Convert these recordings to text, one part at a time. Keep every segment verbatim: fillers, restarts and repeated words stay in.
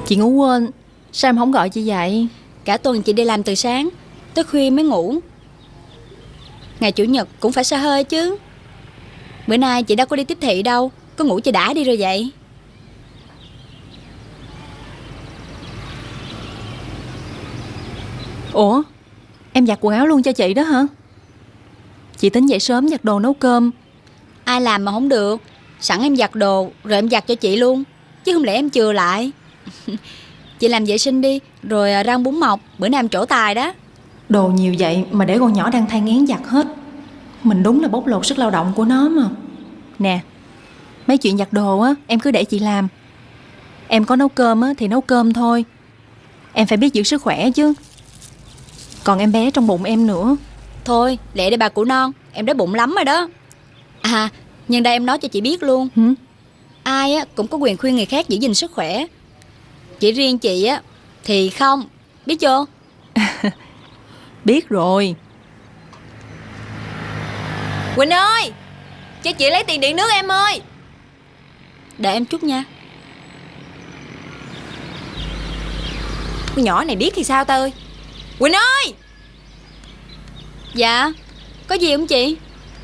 Chị ngủ quên. Sao em không gọi chị dậy? Cả tuần chị đi làm từ sáng tới khuya mới ngủ. Ngày chủ nhật cũng phải xả hơi chứ. Bữa nay chị đâu có đi tiếp thị đâu, có ngủ cho đã đi rồi vậy. Ủa, em giặt quần áo luôn cho chị đó hả? Chị tính dậy sớm giặt đồ nấu cơm. Ai làm mà không được. Sẵn em giặt đồ rồi em giặt cho chị luôn, chứ không lẽ em chừa lại. Chị làm vệ sinh đi, rồi rang bún mọc, bữa nay em trổ tài đó. Đồ nhiều vậy mà để con nhỏ đang thai nghén giặt hết. Mình đúng là bóc lột sức lao động của nó mà. Nè, mấy chuyện giặt đồ á em cứ để chị làm. Em có nấu cơm á thì nấu cơm thôi. Em phải biết giữ sức khỏe chứ. Còn em bé trong bụng em nữa. Thôi, lẹ đi bà cụ non, em đói bụng lắm rồi đó. À, nhân đây em nói cho chị biết luôn. Hử? Ai á cũng có quyền khuyên người khác giữ gìn sức khỏe. Chỉ riêng chị á thì không, biết chưa? Biết rồi. Quỳnh ơi, cho chị lấy tiền điện nước em ơi. Đợi em chút nha. Con nhỏ này điếc thì sao ta ơi. Quỳnh ơi. Dạ, có gì không chị?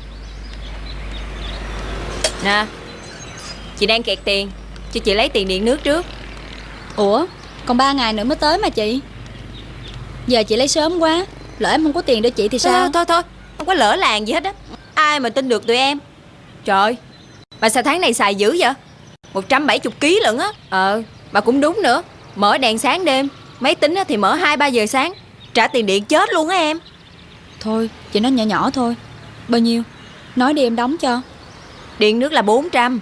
Nè, chị đang kẹt tiền, cho chị lấy tiền điện nước trước. Ủa, còn ba ngày nữa mới tới mà chị. Giờ chị lấy sớm quá, lỡ em không có tiền để chị thì sao? Thôi thôi thôi, không có lỡ làng gì hết á. Ai mà tin được tụi em. Trời, bà sao tháng này xài dữ vậy? một trăm bảy mươi ký lận á. Ờ, mà cũng đúng nữa. Mở đèn sáng đêm, máy tính thì mở hai ba giờ sáng. Trả tiền điện chết luôn á em. Thôi, chị nói nhỏ nhỏ thôi. Bao nhiêu? Nói đi em đóng cho. Điện nước là bốn trăm.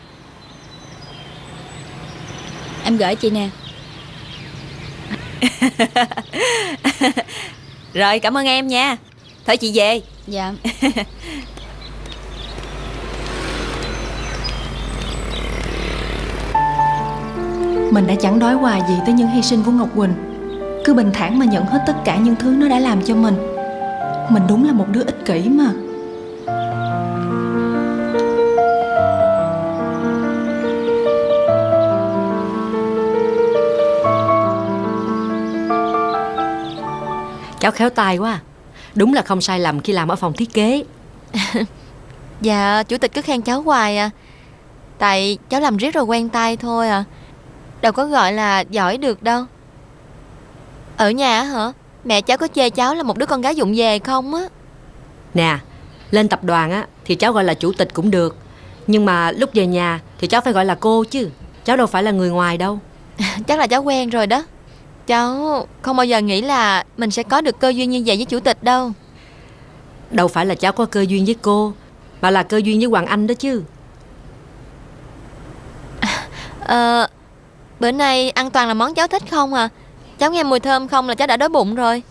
Em gửi chị nè. Rồi, cảm ơn em nha. Thôi chị về. Dạ. Mình đã chẳng đói hoài gì tới những hy sinh của Ngọc Quỳnh. Cứ bình thản mà nhận hết tất cả những thứ nó đã làm cho mình. Mình đúng là một đứa ích kỷ mà. Cháu khéo tay quá. Đúng là không sai lầm khi làm ở phòng thiết kế. Dạ, chủ tịch cứ khen cháu hoài à. Tại cháu làm riết rồi quen tay thôi à. Đâu có gọi là giỏi được đâu. Ở nhà hả? Mẹ cháu có chê cháu là một đứa con gái vụng về không á? Nè, lên tập đoàn á thì cháu gọi là chủ tịch cũng được. Nhưng mà lúc về nhà thì cháu phải gọi là cô chứ. Cháu đâu phải là người ngoài đâu. Chắc là cháu quen rồi đó. Cháu không bao giờ nghĩ là mình sẽ có được cơ duyên như vậy với chủ tịch đâu. Đâu phải là cháu có cơ duyên với cô, mà là cơ duyên với Hoàng Anh đó chứ. Ờ, bữa nay ăn toàn là món cháu thích không à? Cháu nghe mùi thơm không là cháu đã đói bụng rồi.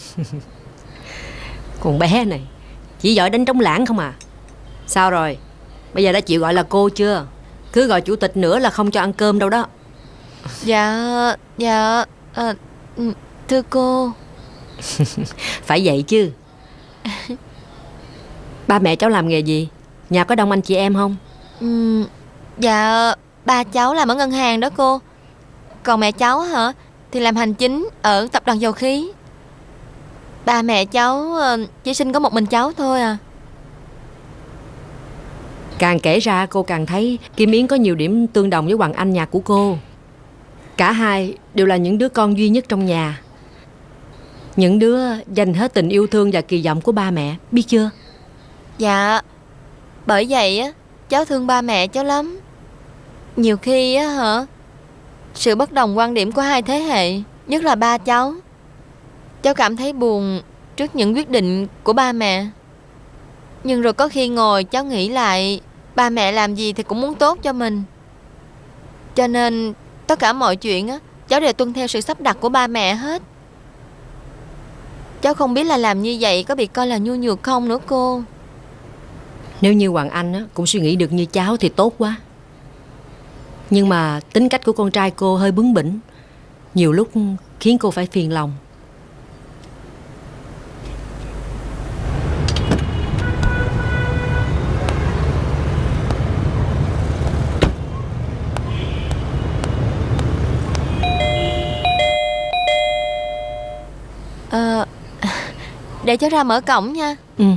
Con bé này chỉ giỏi đánh trống lãng không à. Sao rồi, bây giờ đã chịu gọi là cô chưa? Cứ gọi chủ tịch nữa là không cho ăn cơm đâu đó. Dạ, dạ, à, thưa cô. Phải vậy chứ. Ba mẹ cháu làm nghề gì? Nhà có đông anh chị em không? Ừ, dạ, ba cháu làm ở ngân hàng đó cô. Còn mẹ cháu hả thì làm hành chính ở tập đoàn dầu khí. Ba mẹ cháu chỉ sinh có một mình cháu thôi à. Càng kể ra cô càng thấy Kim Yến có nhiều điểm tương đồng với Hoàng Anh nhà của cô. Cả hai đều là những đứa con duy nhất trong nhà. Những đứa dành hết tình yêu thương và kỳ vọng của ba mẹ, biết chưa? Dạ, bởi vậy á cháu thương ba mẹ cháu lắm. Nhiều khi á hả, sự bất đồng quan điểm của hai thế hệ, nhất là ba cháu, cháu cảm thấy buồn trước những quyết định của ba mẹ. Nhưng rồi có khi ngồi cháu nghĩ lại, ba mẹ làm gì thì cũng muốn tốt cho mình. Cho nên tất cả mọi chuyện á, cháu đều tuân theo sự sắp đặt của ba mẹ hết. Cháu không biết là làm như vậy có bị coi là nhu nhược không nữa cô. Nếu như Hoàng Anh á, cũng suy nghĩ được như cháu thì tốt quá. Nhưng mà tính cách của con trai cô hơi bướng bỉnh, nhiều lúc khiến cô phải phiền lòng. Để cháu ra mở cổng nha. Ừ.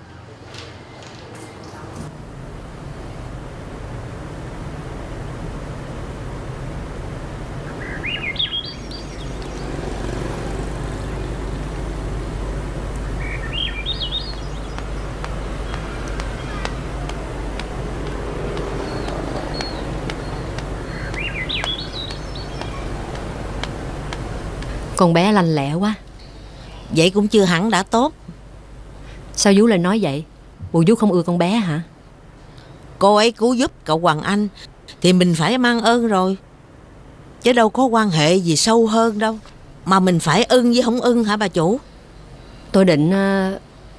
Con bé lanh lẹ quá. Vậy cũng chưa hẳn đã tốt. Sao Vú lại nói vậy? Bộ Vú không ưa con bé hả? Cô ấy cứu giúp cậu Hoàng Anh thì mình phải mang ơn rồi, chứ đâu có quan hệ gì sâu hơn đâu mà mình phải ưng với không ưng hả bà chủ? Tôi định uh...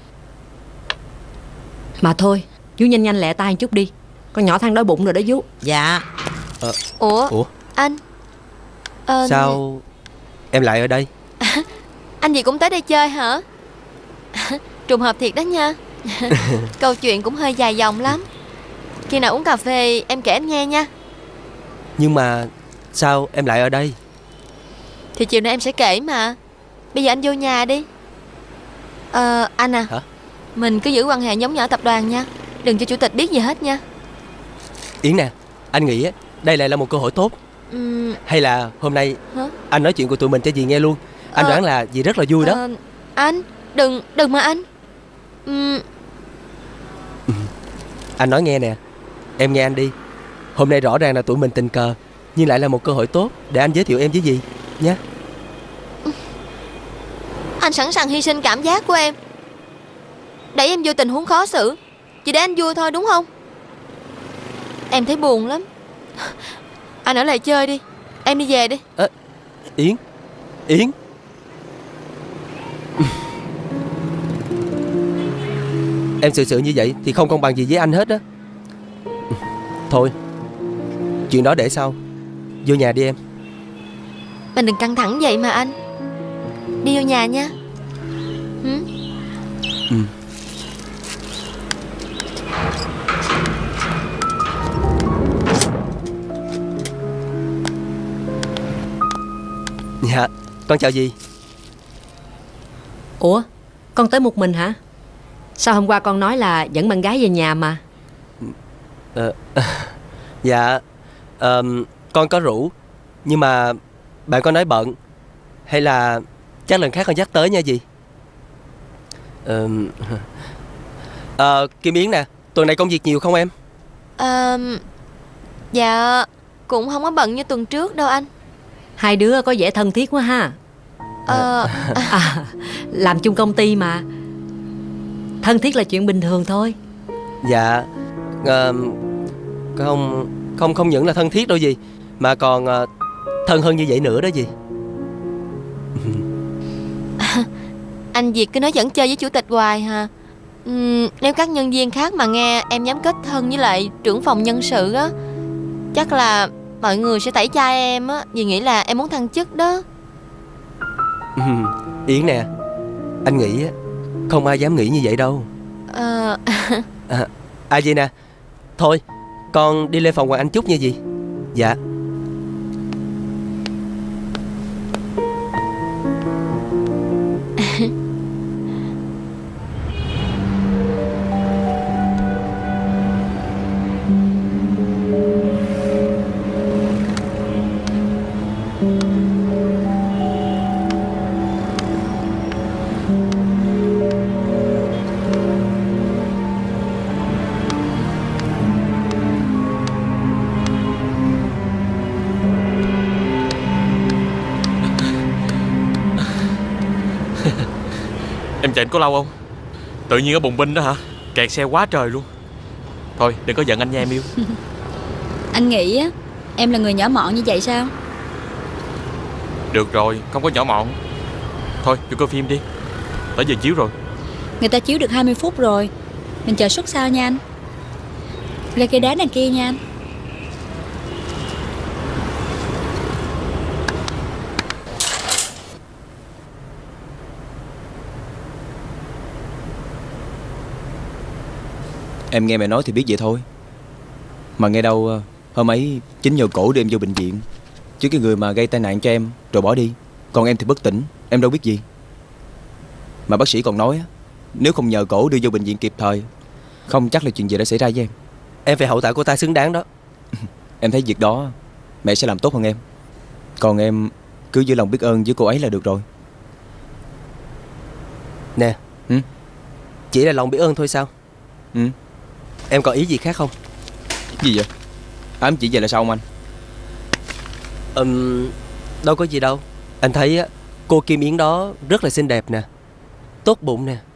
Mà thôi, Vú nhanh nhanh lẹ tay một chút đi. Con nhỏ than đói bụng rồi đó Vú. Dạ. Ờ, Ủa, Ủa anh ờ, sao em lại ở đây? Anh gì cũng tới đây chơi hả? Trùng hợp thiệt đó nha. Câu chuyện cũng hơi dài dòng lắm. Khi nào uống cà phê em kể anh nghe nha. Nhưng mà sao em lại ở đây? Thì chiều nay em sẽ kể mà. Bây giờ anh vô nhà đi. Ờ anh à. Hả? Mình cứ giữ quan hệ nhóm nhỏ tập đoàn nha. Đừng cho chủ tịch biết gì hết nha. Yến nè, anh nghĩ á, đây lại là một cơ hội tốt. Uhm, Hay là hôm nay hả? anh nói chuyện của tụi mình cho dì nghe luôn. Anh Ờ, đoán là dì rất là vui đó. ờ, Anh, đừng, đừng mà anh. Uhm, Anh nói nghe nè, em nghe anh đi. Hôm nay rõ ràng là tụi mình tình cờ, nhưng lại là một cơ hội tốt để anh giới thiệu em với dì nhé. Anh sẵn sàng hy sinh cảm giác của em, đẩy em vô tình huống khó xử, chỉ để anh vui thôi đúng không? Em thấy buồn lắm. Anh ở lại chơi đi, em đi về đi. À, Yến, Yến. Em xử sự như vậy thì không công bằng gì với anh hết á. Thôi, chuyện đó để sau. Vô nhà đi em. Mình đừng căng thẳng vậy mà anh. Đi vô nhà nha. Hử? Ừ. Dạ, con chào dì. Ủa, con tới một mình hả? Sao hôm qua con nói là dẫn bạn gái về nhà mà? Ờ, dạ, ờm, con có rủ, nhưng mà bạn có nói bận. Hay là chắc lần khác con dắt tới nha dì. Ờm, ờ, Kim Yến nè, tuần này công việc nhiều không em? Ờ, dạ, cũng không có bận như tuần trước đâu anh. Hai đứa có vẻ thân thiết quá ha. Ờ, À, làm chung công ty mà, thân thiết là chuyện bình thường thôi. Dạ, ờm, không, không không những là thân thiết đâu dì, mà còn ờ, thân hơn như vậy nữa đó dì. anh Việt cứ nói dẫn chơi với chủ tịch hoài hả? Ừm, nếu các nhân viên khác mà nghe em dám kết thân với lại trưởng phòng nhân sự á, chắc là mọi người sẽ tẩy chay em á, vì nghĩ là em muốn thăng chức đó. Yến nè, anh nghĩ á, không ai dám nghĩ như vậy đâu. Ờ, À, à vậy nè, thôi con đi lên phòng Hoàng Anh chút nha dì. Dạ. Em chạy có lâu không? Tự nhiên ở Bùng Binh đó hả? Kẹt xe quá trời luôn. Thôi đừng có giận anh nha em yêu. Anh nghĩ á, em là người nhỏ mọn như vậy sao? Được rồi, không có nhỏ mọn. Thôi vô coi phim đi, tới giờ chiếu rồi. Người ta chiếu được hai mươi phút rồi. Mình chờ suất sau nha anh. Lên cây đá đằng kia nha anh. Em nghe mẹ nói thì biết vậy thôi. Mà nghe đâu hôm ấy chính nhờ cổ đưa em vô bệnh viện, chứ cái người mà gây tai nạn cho em rồi bỏ đi, còn em thì bất tỉnh, em đâu biết gì. Mà bác sĩ còn nói á, nếu không nhờ cổ đưa vô bệnh viện kịp thời, không chắc là chuyện gì đã xảy ra với em. Em phải hậu tạ cô ta xứng đáng đó. Em thấy việc đó mẹ sẽ làm tốt hơn em. Còn em cứ giữ lòng biết ơn với cô ấy là được rồi. Nè, ừ? Chỉ là lòng biết ơn thôi sao? Ừ. Em còn ý gì khác không? Gì vậy? Ám chỉ vậy là sao ông anh? Ừm, đâu có gì đâu. Anh thấy á, cô Kim Yến đó rất là xinh đẹp nè, tốt bụng nè,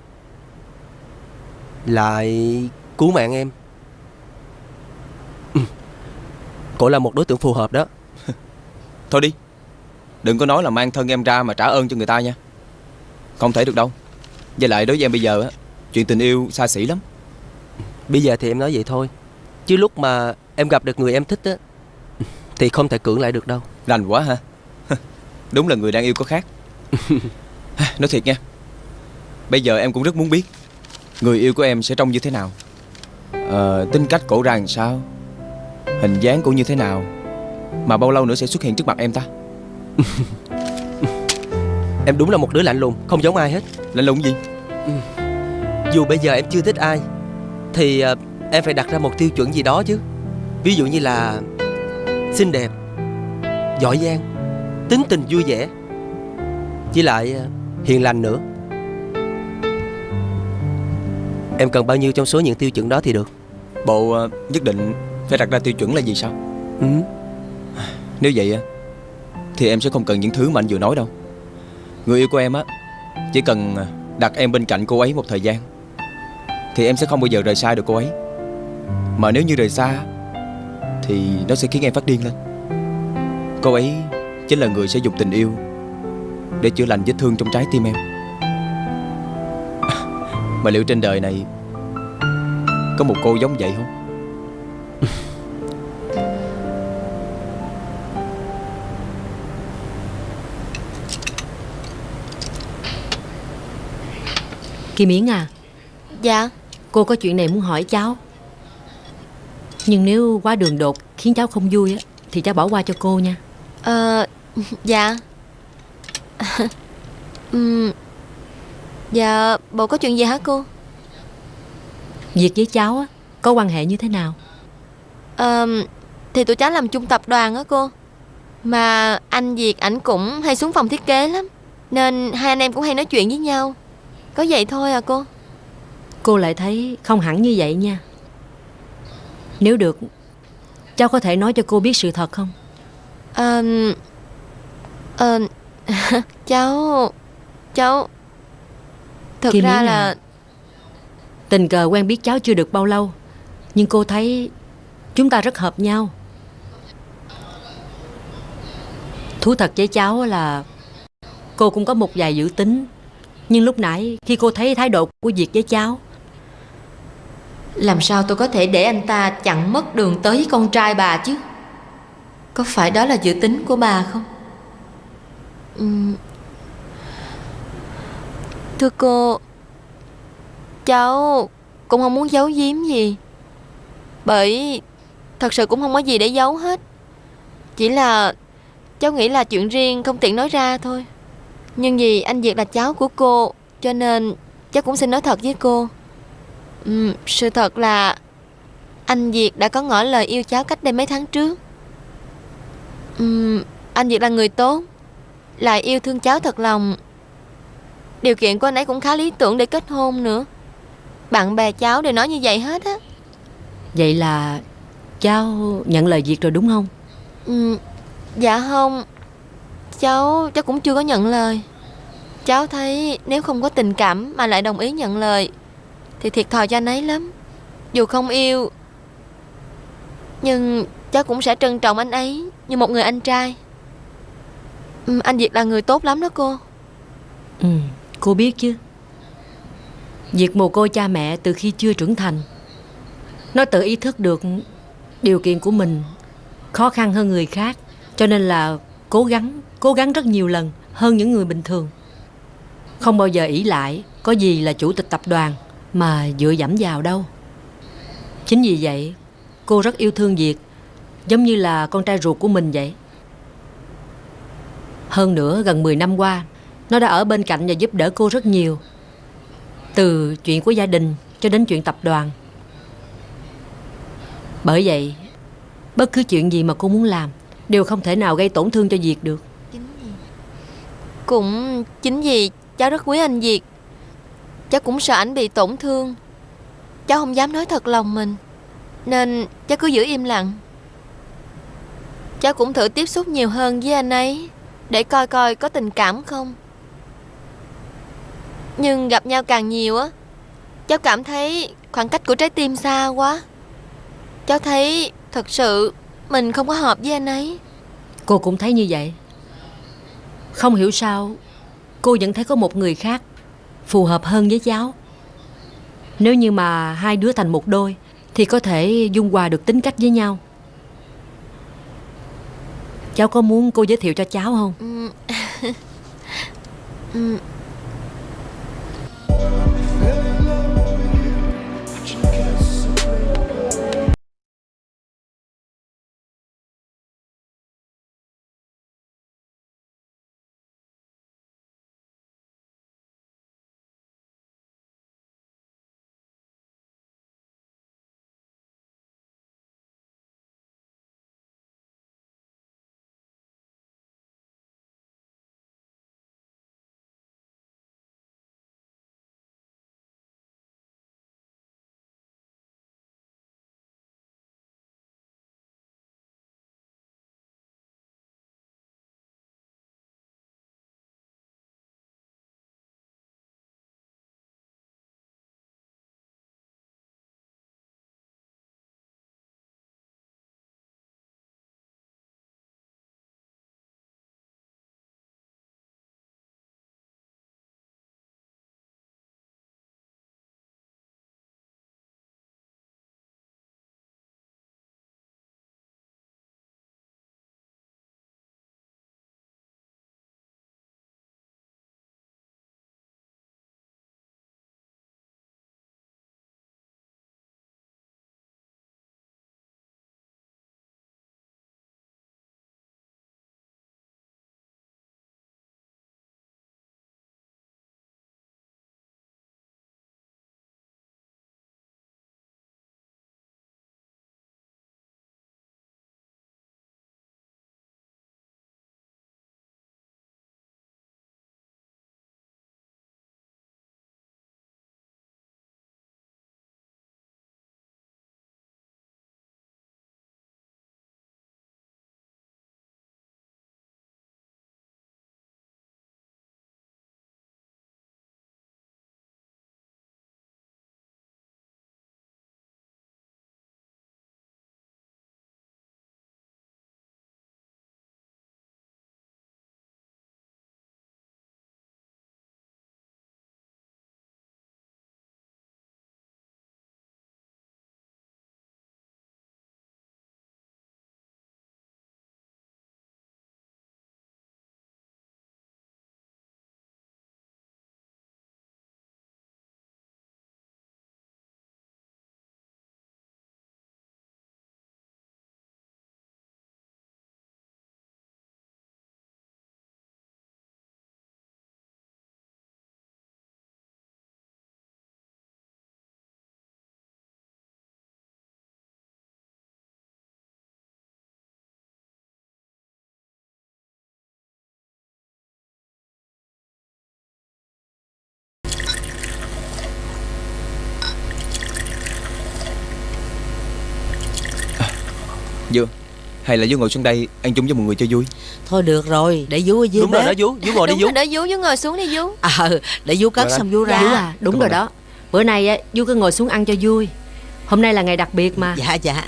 lại cứu mạng em. Ừ. Cô là một đối tượng phù hợp đó. Thôi đi, đừng có nói là mang thân em ra mà trả ơn cho người ta nha. Không thể được đâu. Với lại đối với em bây giờ á, chuyện tình yêu xa xỉ lắm. Bây giờ thì em nói vậy thôi, chứ lúc mà em gặp được người em thích á thì không thể cưỡng lại được đâu. Rành quá ha. Đúng là người đang yêu có khác. Nói thiệt nha, bây giờ em cũng rất muốn biết người yêu của em sẽ trông như thế nào, ờ, tính cách cổ ra làm sao, hình dáng cổ như thế nào, mà bao lâu nữa sẽ xuất hiện trước mặt em ta. Em đúng là một đứa lạnh lùng, không giống ai hết. Lạnh lùng gì? Ừ. Dù bây giờ em chưa thích ai thì uh, em phải đặt ra một tiêu chuẩn gì đó chứ. Ví dụ như là xinh đẹp, giỏi giang, tính tình vui vẻ, với lại uh, hiền lành nữa. Em cần bao nhiêu trong số những tiêu chuẩn đó thì được? Bộ uh, nhất định phải đặt ra tiêu chuẩn là gì sao? Ừ. Nếu vậy á thì em sẽ không cần những thứ mà anh vừa nói đâu. Người yêu của em á chỉ cần đặt em bên cạnh cô ấy một thời gian thì em sẽ không bao giờ rời xa được cô ấy. Mà nếu như rời xa thì nó sẽ khiến em phát điên lên. Cô ấy chính là người sẽ dùng tình yêu để chữa lành vết thương trong trái tim em. Mà liệu trên đời này có một cô giống vậy không? Kim Yến à. Dạ. Cô có chuyện này muốn hỏi cháu, nhưng nếu quá đường đột khiến cháu không vui á thì cháu bỏ qua cho cô nha. Ờ, dạ. uhm, Dạ, bộ có chuyện gì hả cô? Việc với cháu á có quan hệ như thế nào? Ờ, thì tụi cháu làm chung tập đoàn á cô. Mà anh Việt ảnh cũng hay xuống phòng thiết kế lắm, nên hai anh em cũng hay nói chuyện với nhau. Có vậy thôi à cô. Cô lại thấy không hẳn như vậy nha. Nếu được, cháu có thể nói cho cô biết sự thật không? Ờ, ờ, cháu Cháu Thực Kim ra Yến là à, tình cờ quen biết cháu chưa được bao lâu, nhưng cô thấy chúng ta rất hợp nhau. Thú thật với cháu là cô cũng có một vài dự tính. Nhưng lúc nãy khi cô thấy thái độ của Việt với cháu, làm sao tôi có thể để anh ta chặn mất đường tới với con trai bà chứ? Có phải đó là dự tính của bà không? Uhm. Thưa cô, cháu cũng không muốn giấu giếm gì, bởi thật sự cũng không có gì để giấu hết. Chỉ là cháu nghĩ là chuyện riêng không tiện nói ra thôi. Nhưng vì anh Việt là cháu của cô, cho nên cháu cũng xin nói thật với cô. uhm, Sự thật là anh Việt đã có ngỏ lời yêu cháu cách đây mấy tháng trước. uhm, Anh Việt là người tốt, lại yêu thương cháu thật lòng. Điều kiện của anh ấy cũng khá lý tưởng để kết hôn nữa. Bạn bè cháu đều nói như vậy hết á. vậy là cháu nhận lời Việt rồi đúng không? uhm, Dạ không. Cháu Cháu cũng chưa có nhận lời. Cháu thấy nếu không có tình cảm mà lại đồng ý nhận lời thì thiệt thòi cho anh ấy lắm. Dù không yêu, nhưng cháu cũng sẽ trân trọng anh ấy như một người anh trai. uhm, Anh Việt là người tốt lắm đó cô. Ừ, cô biết chứ. Việc mồ côi cha mẹ từ khi chưa trưởng thành, nó tự ý thức được điều kiện của mình khó khăn hơn người khác, cho nên là cố gắng, cố gắng rất nhiều lần hơn những người bình thường. Không bao giờ ỷ lại có gì là chủ tịch tập đoàn mà dựa dẫm vào đâu. Chính vì vậy cô rất yêu thương Việt, giống như là con trai ruột của mình vậy. Hơn nữa gần mười năm qua, nó đã ở bên cạnh và giúp đỡ cô rất nhiều. từ chuyện của gia đình cho đến chuyện tập đoàn. Bởi vậy, bất cứ chuyện gì mà cô muốn làm đều không thể nào gây tổn thương cho Việt được. Cũng chính vì cháu rất quý anh Việt, cháu cũng sợ ảnh bị tổn thương. Cháu không dám nói thật lòng mình, nên cháu cứ giữ im lặng. Cháu cũng thử tiếp xúc nhiều hơn với anh ấy, để coi coi có tình cảm không. Nhưng gặp nhau càng nhiều á, cháu cảm thấy khoảng cách của trái tim xa quá. Cháu thấy thật sự mình không có hợp với anh ấy. Cô cũng thấy như vậy. Không hiểu sao cô vẫn thấy có một người khác phù hợp hơn với cháu. Nếu như mà hai đứa thành một đôi thì có thể dung hòa được tính cách với nhau. Cháu có muốn cô giới thiệu cho cháu không? Ừ. ừ. Dư, hay là Dư ngồi xuống đây ăn chung với mọi người cho vui. Thôi được rồi, để Vú ở dưới Đúng bếp. rồi đó Vú, Vú ngồi đi Đúng Vú. rồi đó Vú, Vú ngồi xuống đi Vú. Ờ, để Vú cất Rồi xong Vú ra. Vú à, đúng Cảm rồi ơn đó. Bữa nay á, Vú cứ ngồi xuống ăn cho vui. Hôm nay là ngày đặc biệt mà. Dạ dạ.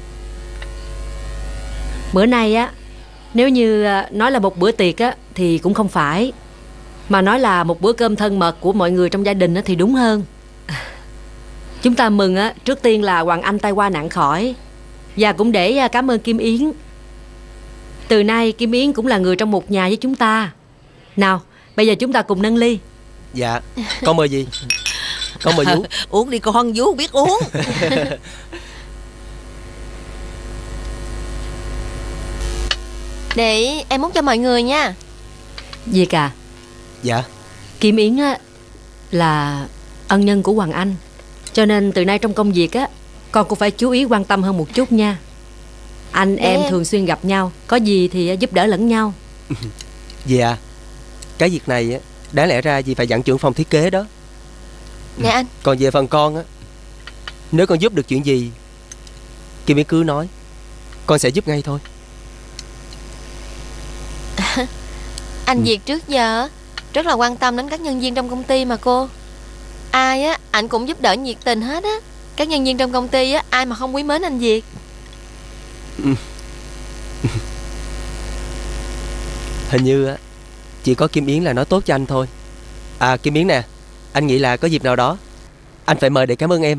Bữa nay á, nếu như à, nói là một bữa tiệc á thì cũng không phải, mà nói là một bữa cơm thân mật của mọi người trong gia đình á thì đúng hơn. Chúng ta mừng á, trước tiên là Hoàng Anh tai qua nạn khỏi, và cũng để à, cảm ơn Kim Yến. Từ nay Kim Yến cũng là người trong một nhà với chúng ta. Nào, bây giờ chúng ta cùng nâng ly. Dạ, con mời gì? Con mời Vú. Uống đi con, Vú biết uống. Để em múc cho mọi người nha. Việc à, Dạ. Kim Yến á là ân nhân của Hoàng Anh. Cho nên từ nay trong công việc á, con cũng phải chú ý quan tâm hơn một chút nha. Anh em em. thường xuyên gặp nhau, có gì thì giúp đỡ lẫn nhau. Dì à, cái việc này á, đáng lẽ ra dì phải dặn trưởng phòng thiết kế đó. Nè anh. Còn về phần con á, nếu con giúp được chuyện gì Kim Yến cứ nói, con sẽ giúp ngay thôi. Anh Việt trước giờ rất là quan tâm đến các nhân viên trong công ty mà cô. Ai á anh cũng giúp đỡ nhiệt tình hết á. Các nhân viên trong công ty á, ai mà không quý mến anh Việt. Hình như á, chỉ có Kim Yến là nói tốt cho anh thôi. À Kim Yến nè, anh nghĩ là có dịp nào đó anh phải mời để cảm ơn em.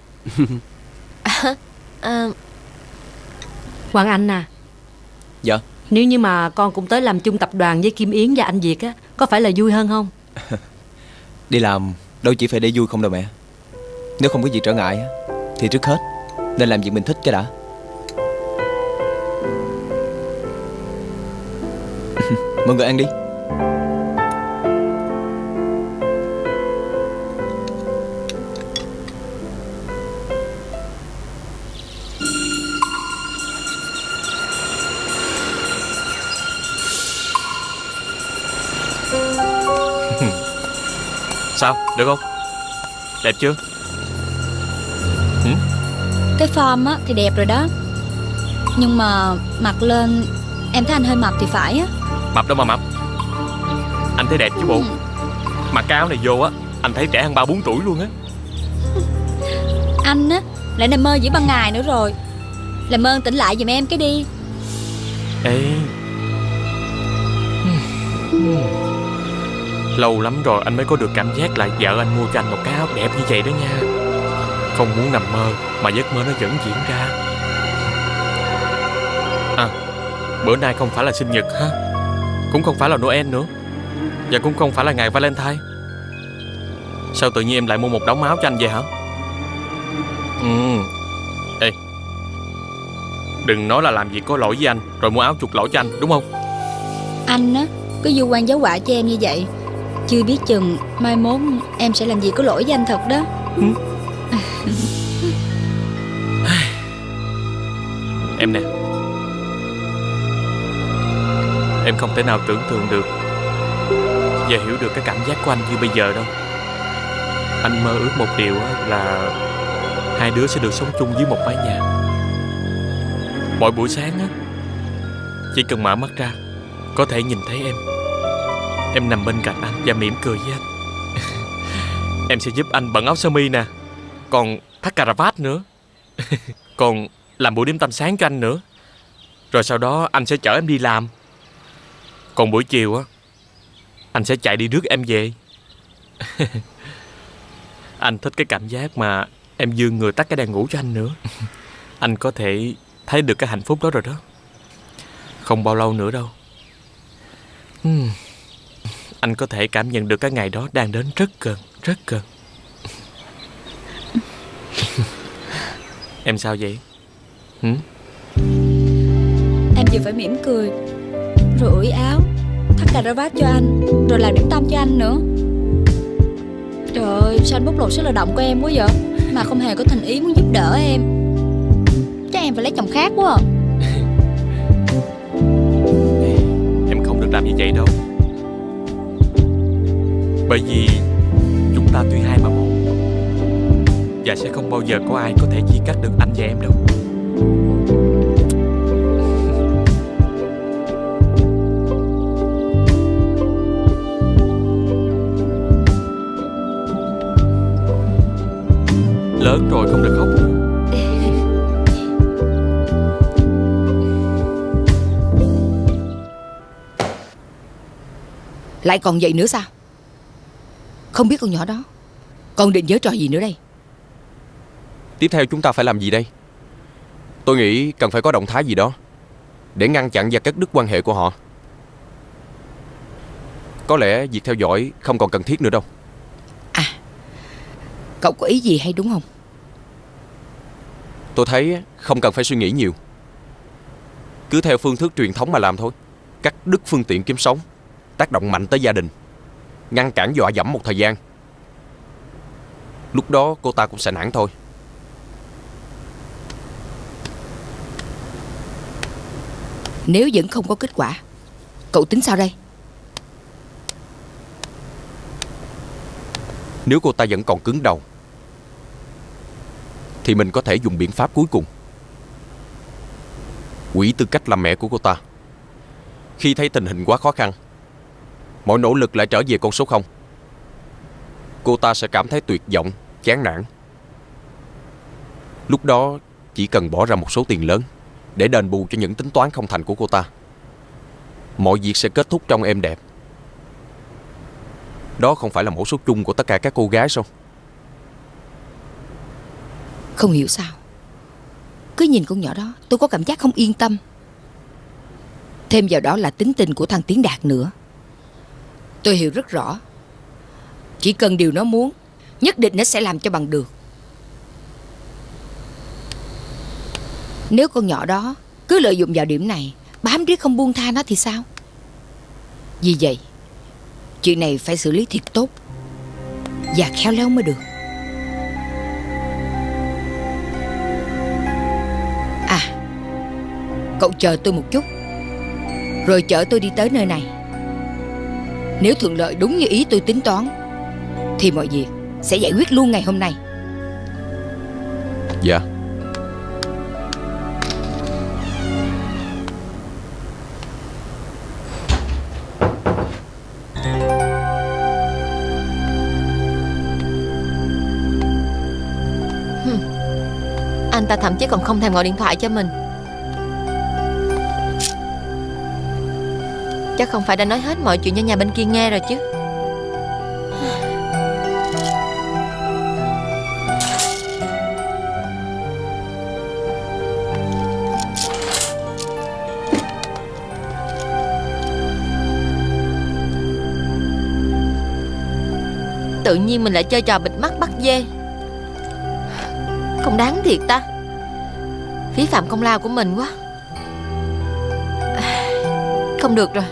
à, à, Hoàng Anh à. Dạ. Nếu như mà con cũng tới làm chung tập đoàn với Kim Yến và anh Việt á, có phải là vui hơn không? Đi làm đâu chỉ phải để vui không đâu mẹ. Nếu không có gì trở ngại á, thì trước hết nên làm việc mình thích cái đã. Mọi người ăn đi. Sao, được không? Đẹp chưa? Ừ? Cái form á thì đẹp rồi đó, nhưng mà mặc lên em thấy anh hơi mập thì phải á. Mập đâu mà mập, anh thấy đẹp chứ bộ. Mặc cái áo này vô á, anh thấy trẻ hơn ba bốn tuổi luôn á. Anh á lại nằm mơ giữa ban ngày nữa rồi. Làm ơn tỉnh lại giùm em cái đi. Ê, lâu lắm rồi anh mới có được cảm giác là vợ anh mua cho anh một cái áo đẹp như vậy đó nha. Không muốn nằm mơ mà giấc mơ nó vẫn diễn ra. À, bữa nay không phải là sinh nhật ha, cũng không phải là Noel nữa, và cũng không phải là ngày Valentine. Sao tự nhiên em lại mua một đống áo cho anh vậy hả? Ừ. Ê, đừng nói là làm việc có lỗi với anh rồi mua áo chuộc lỗi cho anh, đúng không? Anh á cứ du quan giáo họa cho em như vậy, chưa biết chừng mai mốt em sẽ làm gì có lỗi với anh thật đó. Ừ. Em nè, em không thể nào tưởng tượng được và hiểu được cái cảm giác của anh như bây giờ đâu. Anh mơ ước một điều là hai đứa sẽ được sống chung dưới một mái nhà. Mỗi buổi sáng á, chỉ cần mở mắt ra có thể nhìn thấy em. Em nằm bên cạnh anh và mỉm cười với anh. Em sẽ giúp anh bận áo sơ mi nè, còn thắt cà rà vát nữa. Còn làm buổi điểm tâm sáng cho anh nữa. Rồi sau đó anh sẽ chở em đi làm. Còn buổi chiều á, anh sẽ chạy đi rước em về. Anh thích cái cảm giác mà em vươn người tắt cái đèn ngủ cho anh nữa. Anh có thể thấy được cái hạnh phúc đó rồi đó. Không bao lâu nữa đâu, uhm, anh có thể cảm nhận được cái ngày đó đang đến rất gần, rất gần. Em sao vậy? Hử? Em vừa phải mỉm cười, rồi ủi áo, thắt cà rà vát cho anh, rồi làm điểm tâm cho anh nữa. Trời ơi, sao anh bóc lột sức lao động của em quá vậy, mà không hề có thành ý muốn giúp đỡ em. Chắc em phải lấy chồng khác quá à. Em không được làm như vậy đâu. Bởi vì chúng ta tuy hai mà một, và sẽ không bao giờ có ai có thể chia cắt được anh và em đâu. Lớn rồi không được khóc nữa. Lại còn vậy nữa sao? Không biết con nhỏ đó còn định giở trò gì nữa đây? Tiếp theo chúng ta phải làm gì đây? Tôi nghĩ cần phải có động thái gì đó để ngăn chặn và cắt đứt quan hệ của họ. Có lẽ việc theo dõi không còn cần thiết nữa đâu. À, cậu có ý gì hay đúng không? Tôi thấy không cần phải suy nghĩ nhiều, cứ theo phương thức truyền thống mà làm thôi. Cắt đứt phương tiện kiếm sống, tác động mạnh tới gia đình, ngăn cản dọa dẫm một thời gian. Lúc đó cô ta cũng sẽ nản thôi. Nếu vẫn không có kết quả, cậu tính sao đây? Nếu cô ta vẫn còn cứng đầu thì mình có thể dùng biện pháp cuối cùng. Quỷ tư cách làm mẹ của cô ta, khi thấy tình hình quá khó khăn, mọi nỗ lực lại trở về con số không, cô ta sẽ cảm thấy tuyệt vọng, chán nản. Lúc đó chỉ cần bỏ ra một số tiền lớn để đền bù cho những tính toán không thành của cô ta, mọi việc sẽ kết thúc trong êm đẹp. Đó không phải là mẫu số chung của tất cả các cô gái sao? Không hiểu sao, cứ nhìn con nhỏ đó tôi có cảm giác không yên tâm. Thêm vào đó là tính tình của thằng Tiến Đạt nữa. Tôi hiểu rất rõ, chỉ cần điều nó muốn, nhất định nó sẽ làm cho bằng được. Nếu con nhỏ đó cứ lợi dụng vào điểm này, bám riết không buông tha nó thì sao? Vì vậy, chuyện này phải xử lý thiệt tốt và khéo léo mới được. À, cậu chờ tôi một chút, rồi chở tôi đi tới nơi này. Nếu thuận lợi đúng như ý tôi tính toán, thì mọi việc sẽ giải quyết luôn ngày hôm nay. Dạ. Anh ta thậm chí còn không thèm gọi điện thoại cho mình. Chắc không phải đã nói hết mọi chuyện cho nhà bên kia nghe rồi chứ. Tự nhiên mình lại chơi trò bịt mắt bắt dê. Không đáng thiệt ta, phí phạm công lao của mình quá. Không được rồi,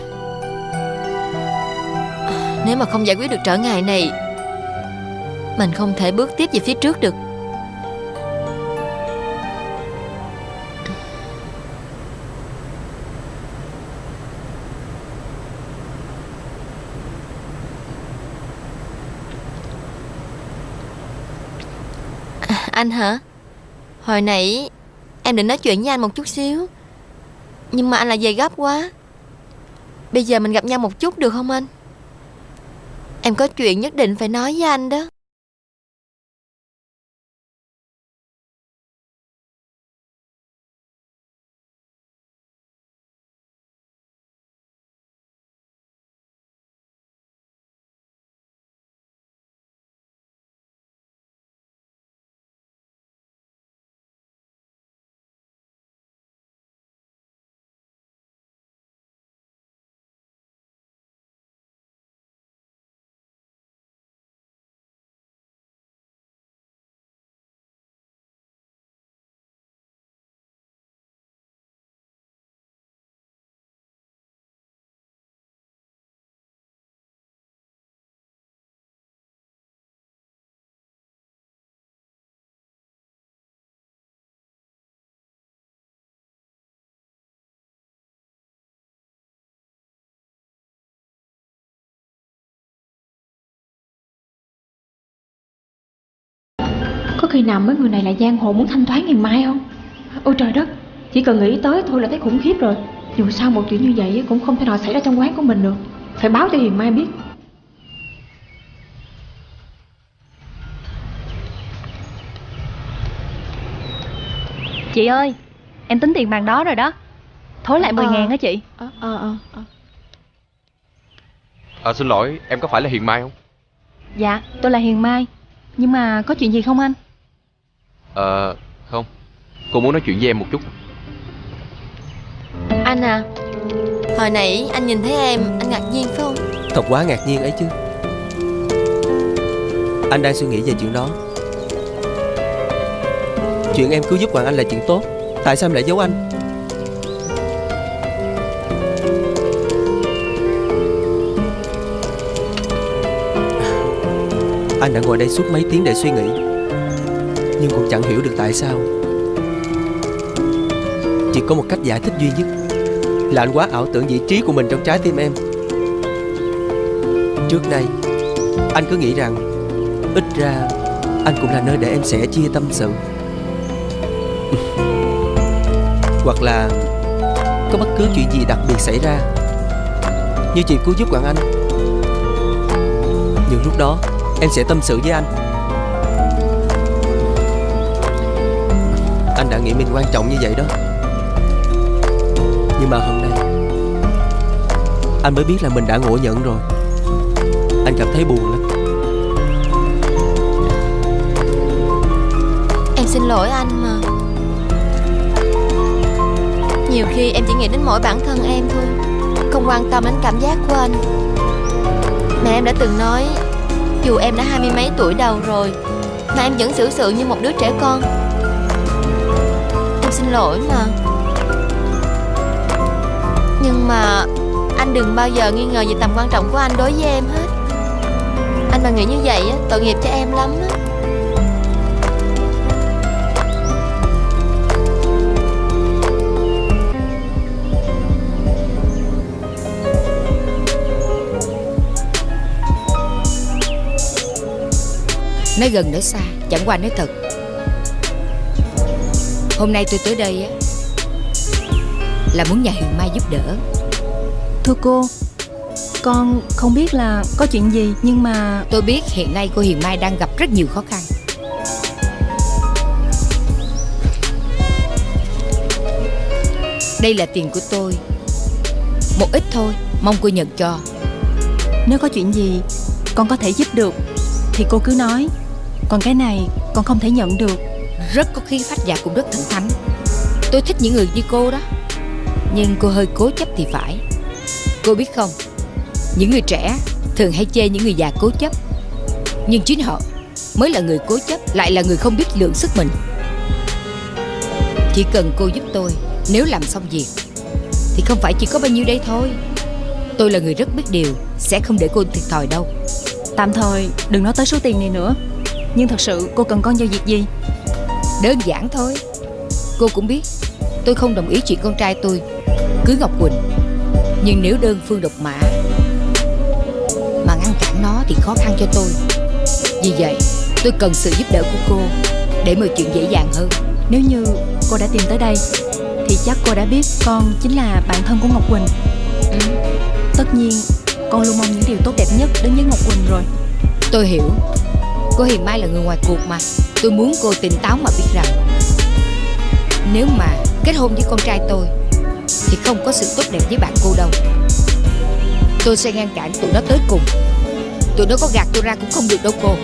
nếu mà không giải quyết được trở ngại này, mình không thể bước tiếp về phía trước được. Anh hả? Hồi nãy em định nói chuyện với anh một chút xíu, nhưng mà anh lại về gấp quá. Bây giờ mình gặp nhau một chút được không anh? Em có chuyện nhất định phải nói với anh đó. Có khi nào mấy người này là giang hồ muốn thanh toán ngày mai không? Ôi trời đất, chỉ cần nghĩ tới thôi là thấy khủng khiếp rồi. Dù sao một chuyện như vậy cũng không thể nào xảy ra trong quán của mình được. Phải báo cho Hiền Mai biết. Chị ơi, em tính tiền bàn đó rồi đó. Thối lại mười Ờ. ngàn á chị. Ờ ờ ờ ờ. À, xin lỗi, em có phải là Hiền Mai không? Dạ, tôi là Hiền Mai. Nhưng mà có chuyện gì không anh? Ờ, không. Cô muốn nói chuyện với em một chút. Anh à, hồi nãy anh nhìn thấy em, anh ngạc nhiên phải không? Thật quá ngạc nhiên ấy chứ. Anh đang suy nghĩ về chuyện đó. Chuyện em cứu giúp Hoàng Anh là chuyện tốt, tại sao em lại giấu anh? Anh đã ngồi đây suốt mấy tiếng để suy nghĩ, nhưng cũng chẳng hiểu được tại sao. Chỉ có một cách giải thích duy nhất là anh quá ảo tưởng vị trí của mình trong trái tim em. Trước đây anh cứ nghĩ rằng ít ra anh cũng là nơi để em sẻ chia tâm sự, hoặc là có bất cứ chuyện gì đặc biệt xảy ra, như chuyện cứu giúp Hoàng Anh. Nhưng lúc đó em sẽ tâm sự với anh. Anh đã nghĩ mình quan trọng như vậy đó. Nhưng mà hôm nay anh mới biết là mình đã ngộ nhận rồi. Anh cảm thấy buồn lắm. Em xin lỗi anh mà. Nhiều khi em chỉ nghĩ đến mỗi bản thân em thôi, không quan tâm đến cảm giác của anh. Mẹ em đã từng nói, dù em đã hai mươi mấy tuổi đầu rồi mà em vẫn xử sự như một đứa trẻ con. Em xin lỗi mà. Nhưng mà anh đừng bao giờ nghi ngờ về tầm quan trọng của anh đối với em hết. Anh mà nghĩ như vậy á, tội nghiệp cho em lắm á. Nói gần nói xa, chẳng qua nói thật. Hôm nay tôi tới đây á là muốn nhờ Hiền Mai giúp đỡ. Thưa cô, con không biết là có chuyện gì, nhưng mà tôi biết hiện nay cô Hiền Mai đang gặp rất nhiều khó khăn. Đây là tiền của tôi, một ít thôi, mong cô nhận cho. Nếu có chuyện gì con có thể giúp được thì cô cứ nói. Còn cái này con không thể nhận được. Rất có khí phách và cũng rất thẳng thắn. Tôi thích những người như cô đó. Nhưng cô hơi cố chấp thì phải. Cô biết không, những người trẻ thường hay chê những người già cố chấp, nhưng chính họ mới là người cố chấp, lại là người không biết lượng sức mình. Chỉ cần cô giúp tôi, nếu làm xong việc thì không phải chỉ có bao nhiêu đây thôi. Tôi là người rất biết điều, sẽ không để cô thiệt thòi đâu. Tạm thời đừng nói tới số tiền này nữa. Nhưng thật sự cô cần con vào việc gì? Đơn giản thôi. Cô cũng biết tôi không đồng ý chuyện con trai tôi cưới Ngọc Quỳnh. Nhưng nếu đơn phương độc mã mà ngăn cản nó thì khó khăn cho tôi. Vì vậy tôi cần sự giúp đỡ của cô để mọi chuyện dễ dàng hơn. Nếu như cô đã tìm tới đây thì chắc cô đã biết con chính là bạn thân của Ngọc Quỳnh. Ừ. Tất nhiên con luôn mong những điều tốt đẹp nhất đến với Ngọc Quỳnh rồi. Tôi hiểu. Cô Hiền Mai là người ngoài cuộc mà. Tôi muốn cô tỉnh táo mà biết rằng nếu mà kết hôn với con trai tôi thì không có sự tốt đẹp với bạn cô đâu. Tôi sẽ ngăn cản tụi nó tới cùng. Tụi nó có gạt tôi ra cũng không được đâu cô.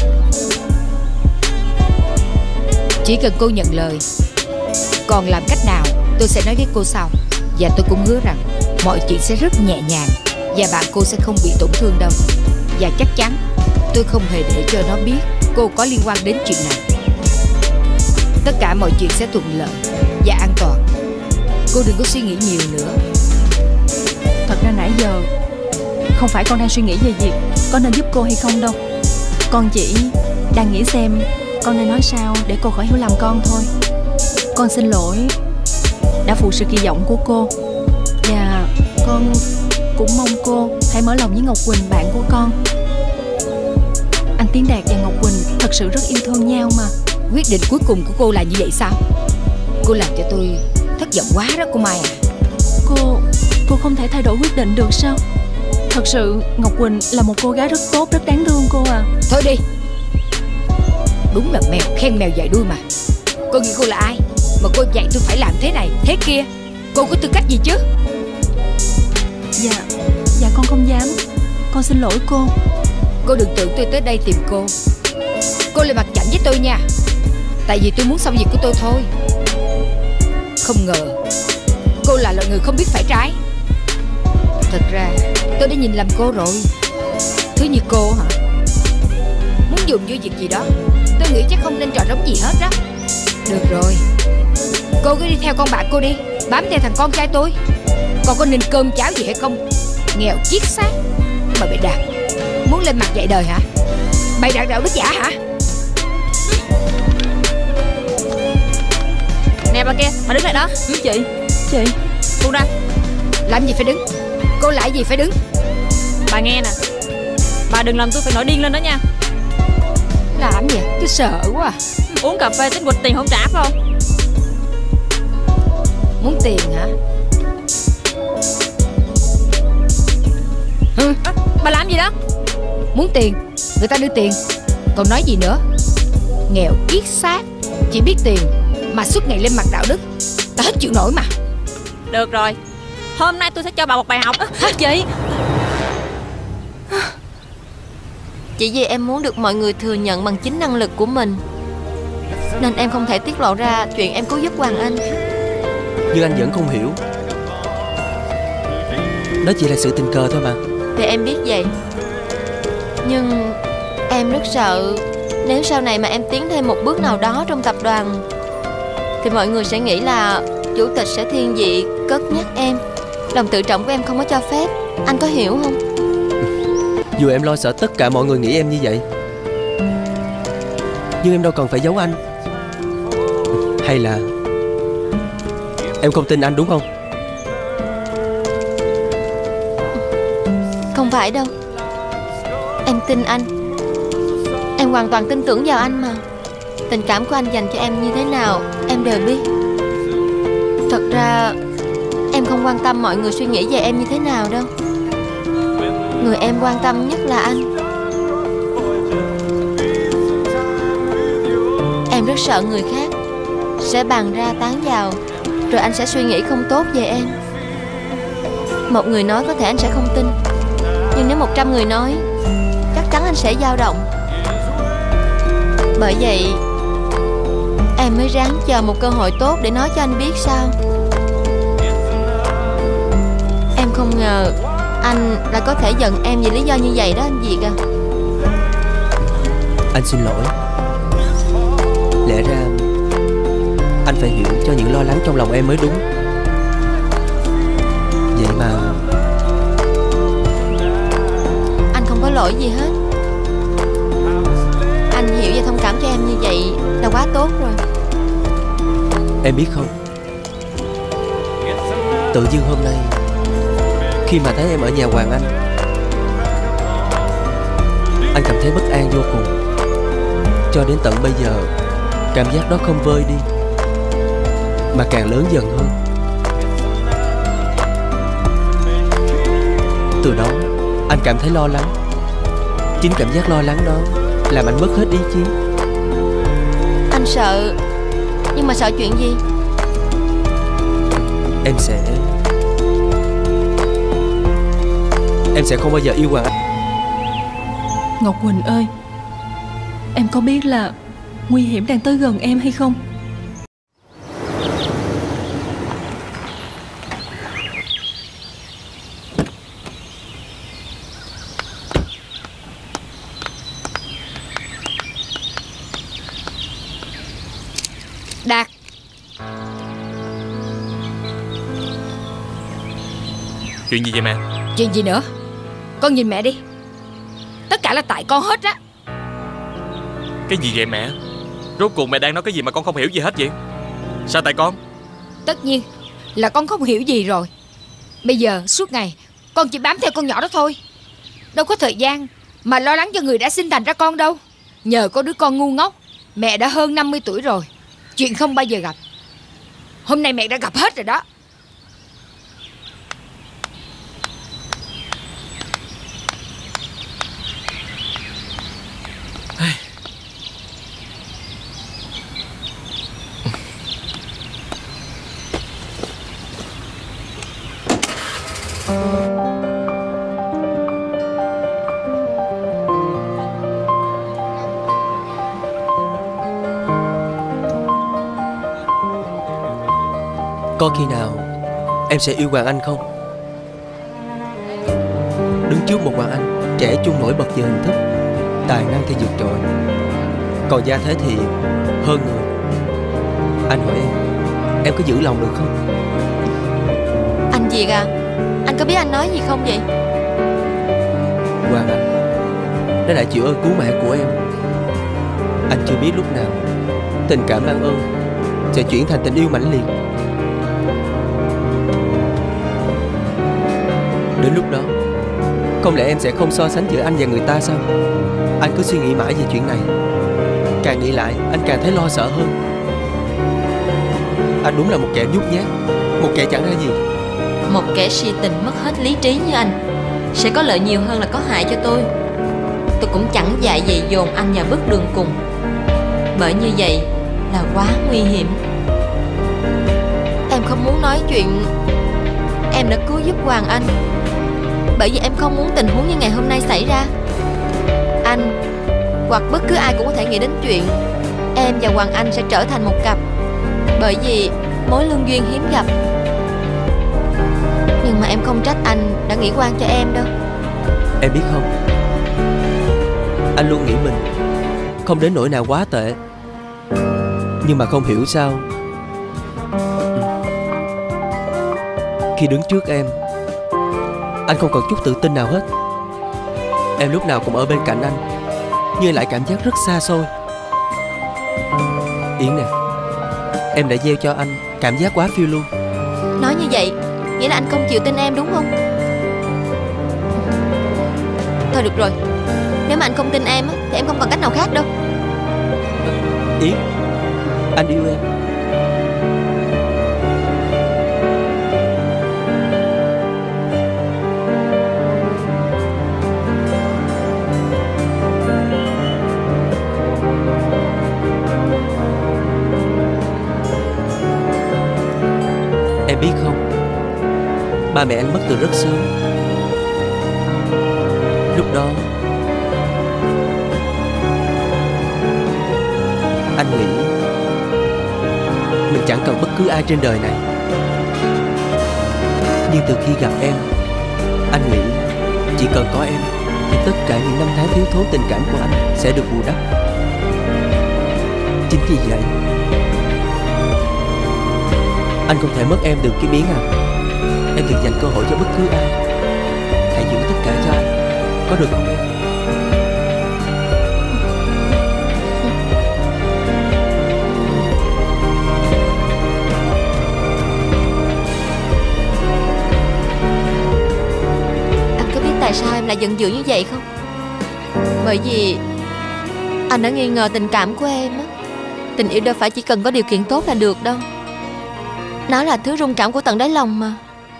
Chỉ cần cô nhận lời. Còn làm cách nào tôi sẽ nói với cô sau. Và tôi cũng hứa rằng mọi chuyện sẽ rất nhẹ nhàng và bạn cô sẽ không bị tổn thương đâu. Và chắc chắn tôi không hề để cho nó biết cô có liên quan đến chuyện này. Tất cả mọi chuyện sẽ thuận lợi và an toàn. Cô đừng có suy nghĩ nhiều nữa. Thật ra nãy giờ không phải con đang suy nghĩ về việc có nên giúp cô hay không đâu. Con chỉ đang nghĩ xem con nên nói sao để cô khỏi hiểu lầm con thôi. Con xin lỗi đã phụ sự kỳ vọng của cô. Và con cũng mong cô hãy mở lòng với Ngọc Quỳnh, bạn của con. Anh Tiến Đạt và Ngọc Quỳnh thật sự rất yêu thương nhau mà. Quyết định cuối cùng của cô là như vậy sao? Cô làm cho tôi thất vọng quá đó cô Mai à. Cô, cô không thể thay đổi quyết định được sao? Thật sự Ngọc Quỳnh là một cô gái rất tốt, rất đáng thương cô à. Thôi đi. Đúng là mèo khen mèo dạy đuôi mà. Cô nghĩ cô là ai mà cô dạy tôi phải làm thế này, thế kia? Cô có tư cách gì chứ? Dạ, dạ con không dám. Con xin lỗi cô. Cô đừng tưởng tôi tới đây tìm cô. Cô lại mặt chảnh với tôi nha. Tại vì tôi muốn xong việc của tôi thôi. Không ngờ cô là loại người không biết phải trái. Thật ra tôi đã nhìn lầm cô rồi. Thứ như cô hả? Muốn dùng vô việc gì đó, tôi nghĩ chắc không nên trò trống gì hết đó. Được rồi, cô cứ đi theo con bạn cô đi, bám theo thằng con trai tôi. Còn có nên cơm cháo gì hay không? Nghèo chiết xác mà bị đạt. Muốn lên mặt dạy đời hả? Bày đặt đạo đức giả hả? Nè bà kia, bà đứng lại đó. Chị, chị Buông ra. Làm gì phải đứng? Cô lại gì phải đứng? Bà nghe nè, bà đừng làm tôi phải nổi điên lên đó nha. Làm gì? Tôi sợ quá à. Uống cà phê tính quỵt tiền không trả phải không? Muốn tiền hả? Ừ. À, bà làm gì đó? Muốn tiền, người ta đưa tiền. Còn nói gì nữa? Nghèo kiết xác, chỉ biết tiền mà suốt ngày lên mặt đạo đức. Ta hết chịu nổi mà. Được rồi, hôm nay tôi sẽ cho bà một bài học. Hả chị? Chỉ vì em muốn được mọi người thừa nhận bằng chính năng lực của mình, nên em không thể tiết lộ ra chuyện em cứu giúp Hoàng Anh. Nhưng anh vẫn không hiểu. Đó chỉ là sự tình cờ thôi mà. Thì em biết vậy. Nhưng em rất sợ nếu sau này mà em tiến thêm một bước nào đó trong tập đoàn thì mọi người sẽ nghĩ là chủ tịch sẽ thiên vị cất nhắc em. Lòng tự trọng của em không có cho phép. Anh có hiểu không? Dù em lo sợ tất cả mọi người nghĩ em như vậy, nhưng em đâu cần phải giấu anh. Hay là em không tin anh đúng không? Không phải đâu. Em tin anh. Em hoàn toàn tin tưởng vào anh mà. Tình cảm của anh dành cho em như thế nào em đều biết. Thật ra em không quan tâm mọi người suy nghĩ về em như thế nào đâu. Người em quan tâm nhất là anh. Em rất sợ người khác sẽ bàn ra tán vào, rồi anh sẽ suy nghĩ không tốt về em. Một người nói có thể anh sẽ không tin, nhưng nếu một trăm người nói, chắc chắn anh sẽ dao động. Bởi vậy em mới ráng chờ một cơ hội tốt để nói cho anh biết sao. Em không ngờ anh lại có thể giận em vì lý do như vậy đó anh Việt à. Anh xin lỗi. Lẽ ra anh phải hiểu cho những lo lắng trong lòng em mới đúng. Vậy mà anh không có lỗi gì hết. Anh hiểu và thông cảm cho em như vậy là quá tốt rồi. em biết không, tự dưng hôm nay khi mà thấy em ở nhà Hoàng Anh, anh cảm thấy bất an vô cùng. Cho đến tận bây giờ, cảm giác đó không vơi đi, mà càng lớn dần hơn. Từ đó anh cảm thấy lo lắng. Chính cảm giác lo lắng đó làm anh mất hết ý chí. Anh sợ. Nhưng mà sợ chuyện gì? Em sẽ Em sẽ không bao giờ yêu Hoàng Anh. Ngọc Quỳnh ơi, em có biết là nguy hiểm đang tới gần em hay không? Đạt. Chuyện gì vậy mẹ? Chuyện gì nữa? Con nhìn mẹ đi. Tất cả là tại con hết á. Cái gì vậy mẹ? Rốt cuộc mẹ đang nói cái gì mà con không hiểu gì hết vậy? Sao tại con? Tất nhiên là con không hiểu gì rồi. Bây giờ suốt ngày con chỉ bám theo con nhỏ đó thôi. Đâu có thời gian mà lo lắng cho người đã sinh thành ra con đâu. Nhờ có đứa con ngu ngốc, mẹ đã hơn năm mươi tuổi rồi. Chuyện không bao giờ gặp, hôm nay mẹ đã gặp hết rồi đó. Có khi nào em sẽ yêu Hoàng Anh không? Đứng trước một Hoàng Anh trẻ trung nổi bật về hình thức, tài năng thì vượt trội, còn gia thế thì hơn người. Anh hỏi em, em có giữ lòng được không? Anh Việt à, anh có biết anh nói gì không vậy? Hoàng Anh, nó đã chịu ơn cứu mạng của em. Anh chưa biết lúc nào tình cảm mang ơn sẽ chuyển thành tình yêu mãnh liệt. Đến lúc đó, không lẽ em sẽ không so sánh giữa anh và người ta sao? Anh cứ suy nghĩ mãi về chuyện này. Càng nghĩ lại, anh càng thấy lo sợ hơn. Anh đúng là một kẻ nhút nhát, một kẻ chẳng ra gì. Một kẻ si tình mất hết lý trí như anh sẽ có lợi nhiều hơn là có hại cho tôi. Tôi cũng chẳng dại gì dồn anh vào bước đường cùng, bởi như vậy là quá nguy hiểm. Em không muốn nói chuyện em đã cứu giúp Hoàng Anh, bởi vì em không muốn tình huống như ngày hôm nay xảy ra. Anh hoặc bất cứ ai cũng có thể nghĩ đến chuyện em và Hoàng Anh sẽ trở thành một cặp, bởi vì mối lương duyên hiếm gặp. Nhưng mà em không trách anh đã nghĩ quan cho em đâu. Em biết không, anh luôn nghĩ mình không đến nỗi nào quá tệ, nhưng mà không hiểu sao khi đứng trước em, anh không còn chút tự tin nào hết. Em lúc nào cũng ở bên cạnh anh, nhưng lại cảm giác rất xa xôi. Yến nè, em đã gieo cho anh cảm giác quá phiêu lưu. Nói như vậy nghĩa là anh không chịu tin em đúng không? Thôi được rồi, nếu mà anh không tin em thì em không còn cách nào khác đâu. Yến, anh yêu em. Em biết không, ba mẹ anh mất từ rất sớm. Lúc đó anh nghĩ mình chẳng cần bất cứ ai trên đời này. Nhưng từ khi gặp em, anh nghĩ chỉ cần có em thì tất cả những năm tháng thiếu thốn tình cảm của anh sẽ được bù đắp. Chính vì vậy anh không thể mất em được cái miếng à. Em đừng dành cơ hội cho bất cứ ai. Hãy giữ tất cả cho anh, có được không em? Anh có biết tại sao em lại giận dữ như vậy không? Bởi vì anh đã nghi ngờ tình cảm của em á. Tình yêu đâu phải chỉ cần có điều kiện tốt là được đâu. Nó là thứ rung cảm của tận đáy lòng mà.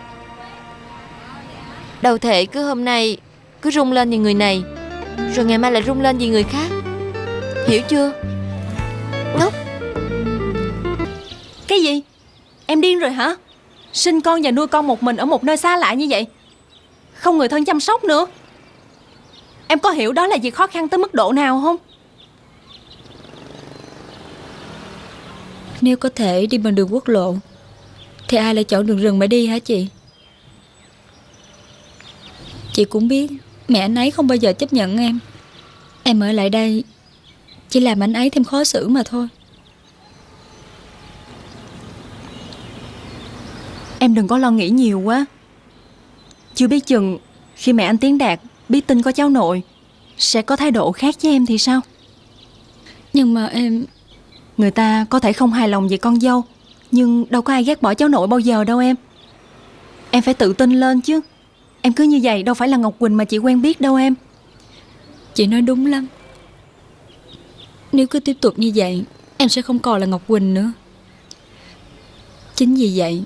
Đâu thể cứ hôm nay cứ rung lên vì người này, rồi ngày mai lại rung lên vì người khác. Hiểu chưa? Ngốc. Cái gì? Em điên rồi hả? Sinh con và nuôi con một mình ở một nơi xa lạ như vậy, không người thân chăm sóc nữa. Em có hiểu đó là việc khó khăn tới mức độ nào không? Nếu có thể đi bằng đường quốc lộ thì ai lại chọn đường rừng mà đi hả chị? Chị cũng biết mẹ anh ấy không bao giờ chấp nhận em. Em ở lại đây chỉ làm anh ấy thêm khó xử mà thôi. Em đừng có lo nghĩ nhiều quá. Chưa biết chừng khi mẹ anh Tiến Đạt biết tin có cháu nội sẽ có thái độ khác với em thì sao? Nhưng mà em... Người ta có thể không hài lòng về con dâu, nhưng đâu có ai ghét bỏ cháu nội bao giờ đâu em. Em phải tự tin lên chứ. Em cứ như vậy đâu phải là Ngọc Quỳnh mà chị quen biết đâu em. Chị nói đúng lắm. Nếu cứ tiếp tục như vậy em sẽ không còn là Ngọc Quỳnh nữa. Chính vì vậy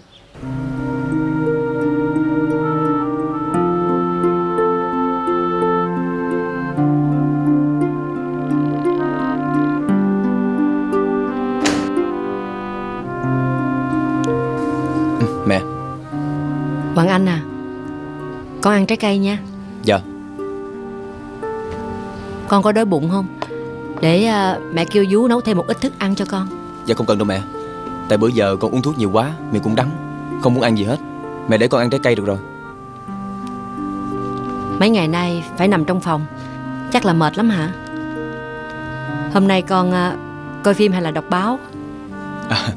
Mẹ. Hoàng Anh à, con ăn trái cây nha. Dạ. Con có đói bụng không? Để uh, mẹ kêu vú nấu thêm một ít thức ăn cho con. Dạ không cần đâu mẹ. Tại bữa giờ con uống thuốc nhiều quá, miệng cũng đắng, không muốn ăn gì hết. Mẹ để con ăn trái cây được rồi. Mấy ngày nay phải nằm trong phòng, chắc là mệt lắm hả? Hôm nay con uh, coi phim hay là đọc báo? À,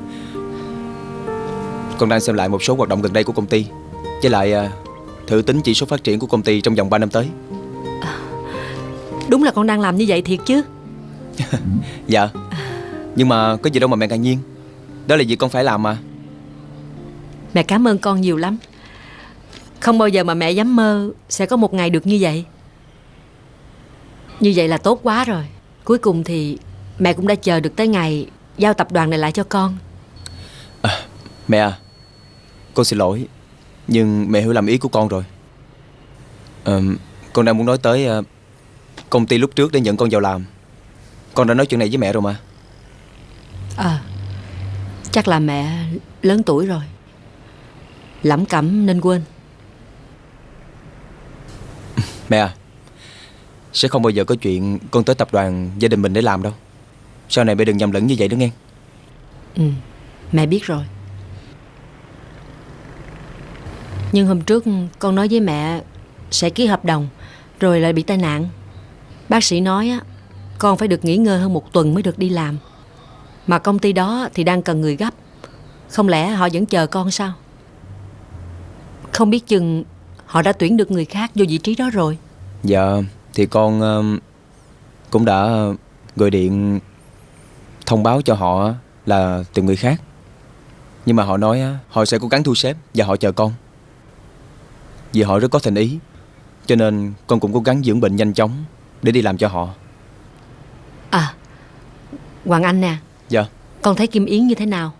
con đang xem lại một số hoạt động gần đây của công ty, với lại uh, thử tính chỉ số phát triển của công ty trong vòng ba năm tới. Đúng là con đang làm như vậy thiệt chứ? Dạ. Nhưng mà có gì đâu mà mẹ ngạc nhiên. Đó là việc con phải làm mà. Mẹ cảm ơn con nhiều lắm. Không bao giờ mà mẹ dám mơ sẽ có một ngày được như vậy. Như vậy là tốt quá rồi. Cuối cùng thì mẹ cũng đã chờ được tới ngày giao tập đoàn này lại cho con. à, Mẹ à, con xin lỗi, nhưng mẹ hiểu lầm ý của con rồi. à, Con đang muốn nói tới à, công ty lúc trước để nhận con vào làm. Con đã nói chuyện này với mẹ rồi mà. À, chắc là mẹ lớn tuổi rồi, lẩm cẩm nên quên. Mẹ à, sẽ không bao giờ có chuyện con tới tập đoàn gia đình mình để làm đâu. Sau này mẹ đừng nhầm lẫn như vậy nữa nghe. Ừ, mẹ biết rồi. Nhưng hôm trước con nói với mẹ sẽ ký hợp đồng, rồi lại bị tai nạn. Bác sĩ nói á, con phải được nghỉ ngơi hơn một tuần mới được đi làm. Mà công ty đó thì đang cần người gấp. Không lẽ họ vẫn chờ con sao? Không biết chừng họ đã tuyển được người khác vô vị trí đó rồi. Dạ, thì con uh, cũng đã gọi điện thông báo cho họ là tìm người khác. Nhưng mà họ nói uh, họ sẽ cố gắng thu xếp và họ chờ con. Vì họ rất có thành ý, cho nên con cũng cố gắng dưỡng bệnh nhanh chóng để đi làm cho họ. À, Hoàng Anh nè. Dạ. Con thấy Kim Yến như thế nào?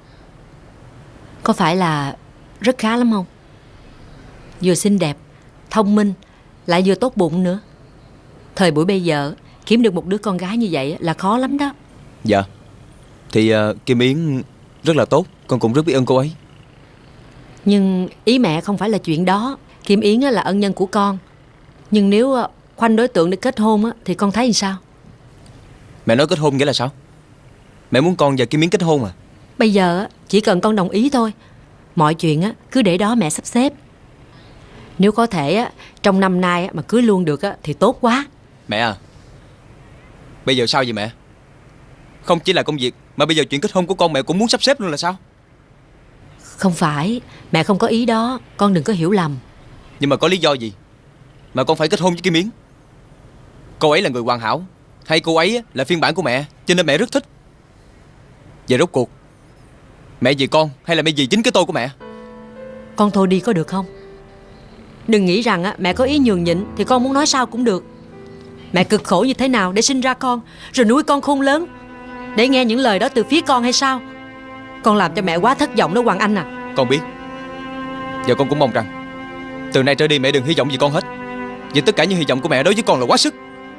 Có phải là rất khá lắm không? Vừa xinh đẹp, thông minh, lại vừa tốt bụng nữa. Thời buổi bây giờ kiếm được một đứa con gái như vậy là khó lắm đó. Dạ. Thì uh, Kim Yến rất là tốt, con cũng rất biết ơn cô ấy. Nhưng ý mẹ không phải là chuyện đó. Kim Yến là ân nhân của con. Nhưng nếu khoanh đối tượng để kết hôn thì con thấy làm sao? Mẹ nói kết hôn nghĩa là sao? Mẹ muốn con và Kim Yến kết hôn à? Bây giờ chỉ cần con đồng ý thôi. Mọi chuyện cứ để đó mẹ sắp xếp. Nếu có thể trong năm nay mà cưới luôn được thì tốt quá. Mẹ à, bây giờ sao vậy mẹ? Không chỉ là công việc, mà bây giờ chuyện kết hôn của con mẹ cũng muốn sắp xếp luôn là sao? Không phải, mẹ không có ý đó. Con đừng có hiểu lầm. Nhưng mà có lý do gì mà con phải kết hôn với Kim Yến? Cô ấy là người hoàn hảo, hay cô ấy là phiên bản của mẹ, cho nên mẹ rất thích. Vậy rốt cuộc mẹ vì con hay là mẹ vì chính cái tôi của mẹ? Con thôi đi có được không? Đừng nghĩ rằng mẹ có ý nhường nhịn thì con muốn nói sao cũng được. Mẹ cực khổ như thế nào để sinh ra con, rồi nuôi con khôn lớn, để nghe những lời đó từ phía con hay sao? Con làm cho mẹ quá thất vọng đó Hoàng Anh à. Con biết. Và con cũng mong rằng từ nay trở đi mẹ đừng hy vọng gì con hết. Vì tất cả những hy vọng của mẹ đối với con là quá sức.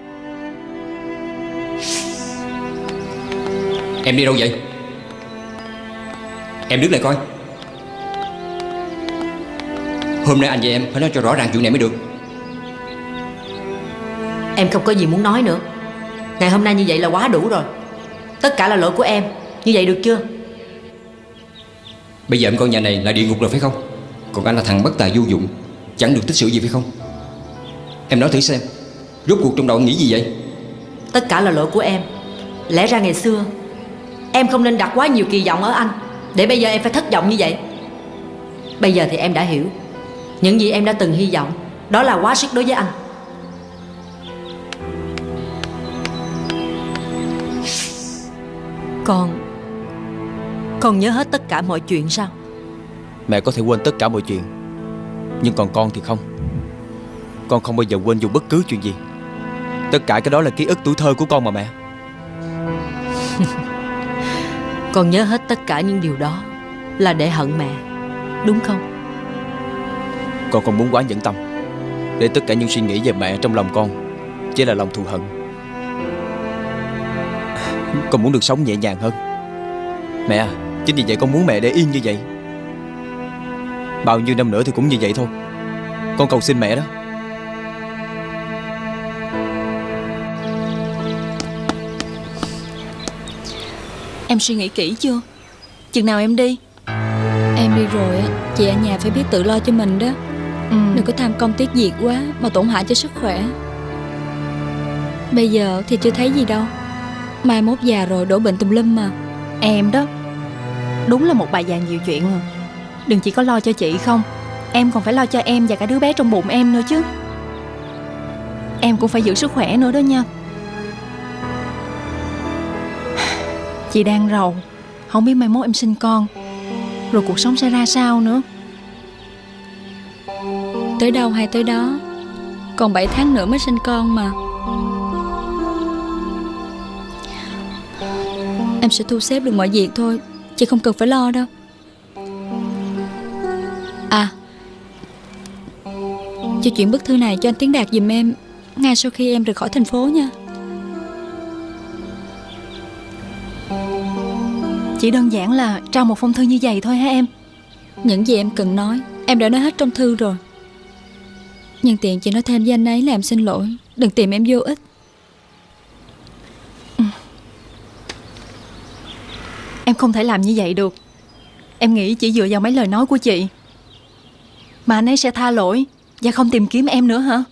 Em đi đâu vậy? Em đứng lại coi. Hôm nay anh và em phải nói cho rõ ràng chuyện này mới được. Em không có gì muốn nói nữa. Ngày hôm nay như vậy là quá đủ rồi. Tất cả là lỗi của em. Như vậy được chưa? Bây giờ em coi nhà này là địa ngục rồi phải không? Còn anh là thằng bất tài vô dụng, chẳng được tích sự gì phải không? Em nói thử xem, rốt cuộc trong đầu anh nghĩ gì vậy? Tất cả là lỗi của em. Lẽ ra ngày xưa em không nên đặt quá nhiều kỳ vọng ở anh, để bây giờ em phải thất vọng như vậy. Bây giờ thì em đã hiểu. Những gì em đã từng hy vọng, đó là quá sức đối với anh. Con Con nhớ hết tất cả mọi chuyện sao? Mẹ có thể quên tất cả mọi chuyện, nhưng còn con thì không. Con không bao giờ quên dù bất cứ chuyện gì. Tất cả cái đó là ký ức tuổi thơ của con mà mẹ. Con nhớ hết tất cả những điều đó là để hận mẹ, đúng không? Con không muốn quá nhẫn tâm, để tất cả những suy nghĩ về mẹ trong lòng con chỉ là lòng thù hận. Con muốn được sống nhẹ nhàng hơn. Mẹ à, chính vì vậy con muốn mẹ để yên như vậy. Bao nhiêu năm nữa thì cũng như vậy thôi. Con cầu xin mẹ đó. Em suy nghĩ kỹ chưa? Chừng nào em đi? Em đi rồi á, chị ở nhà phải biết tự lo cho mình đó. ừ. Đừng có tham công tiếc việc quá mà tổn hại cho sức khỏe. Bây giờ thì chưa thấy gì đâu, mai mốt già rồi đổ bệnh tùm lum mà. Em đó, đúng là một bà già nhiều chuyện à. Đừng chỉ có lo cho chị không, em còn phải lo cho em và cả đứa bé trong bụng em nữa chứ. em cũng phải giữ sức khỏe nữa đó nha. Chị đang rầu, không biết mai mốt em sinh con rồi cuộc sống sẽ ra sao nữa. Tới đâu hay tới đó, còn bảy tháng nữa mới sinh con mà. Em sẽ thu xếp được mọi việc thôi, chị không cần phải lo đâu. À, chị chuyển bức thư này cho anh Tiến Đạt giùm em ngay sau khi em rời khỏi thành phố nha. Chỉ đơn giản là trao một phong thư như vậy thôi hả em? Những gì em cần nói em đã nói hết trong thư rồi. Nhưng tiện chị nói thêm với anh ấy là em xin lỗi, đừng tìm em vô ích. Ừ. Em không thể làm như vậy được. Em nghĩ chỉ dựa vào mấy lời nói của chị mà anh ấy sẽ tha lỗi và không tìm kiếm em nữa hả?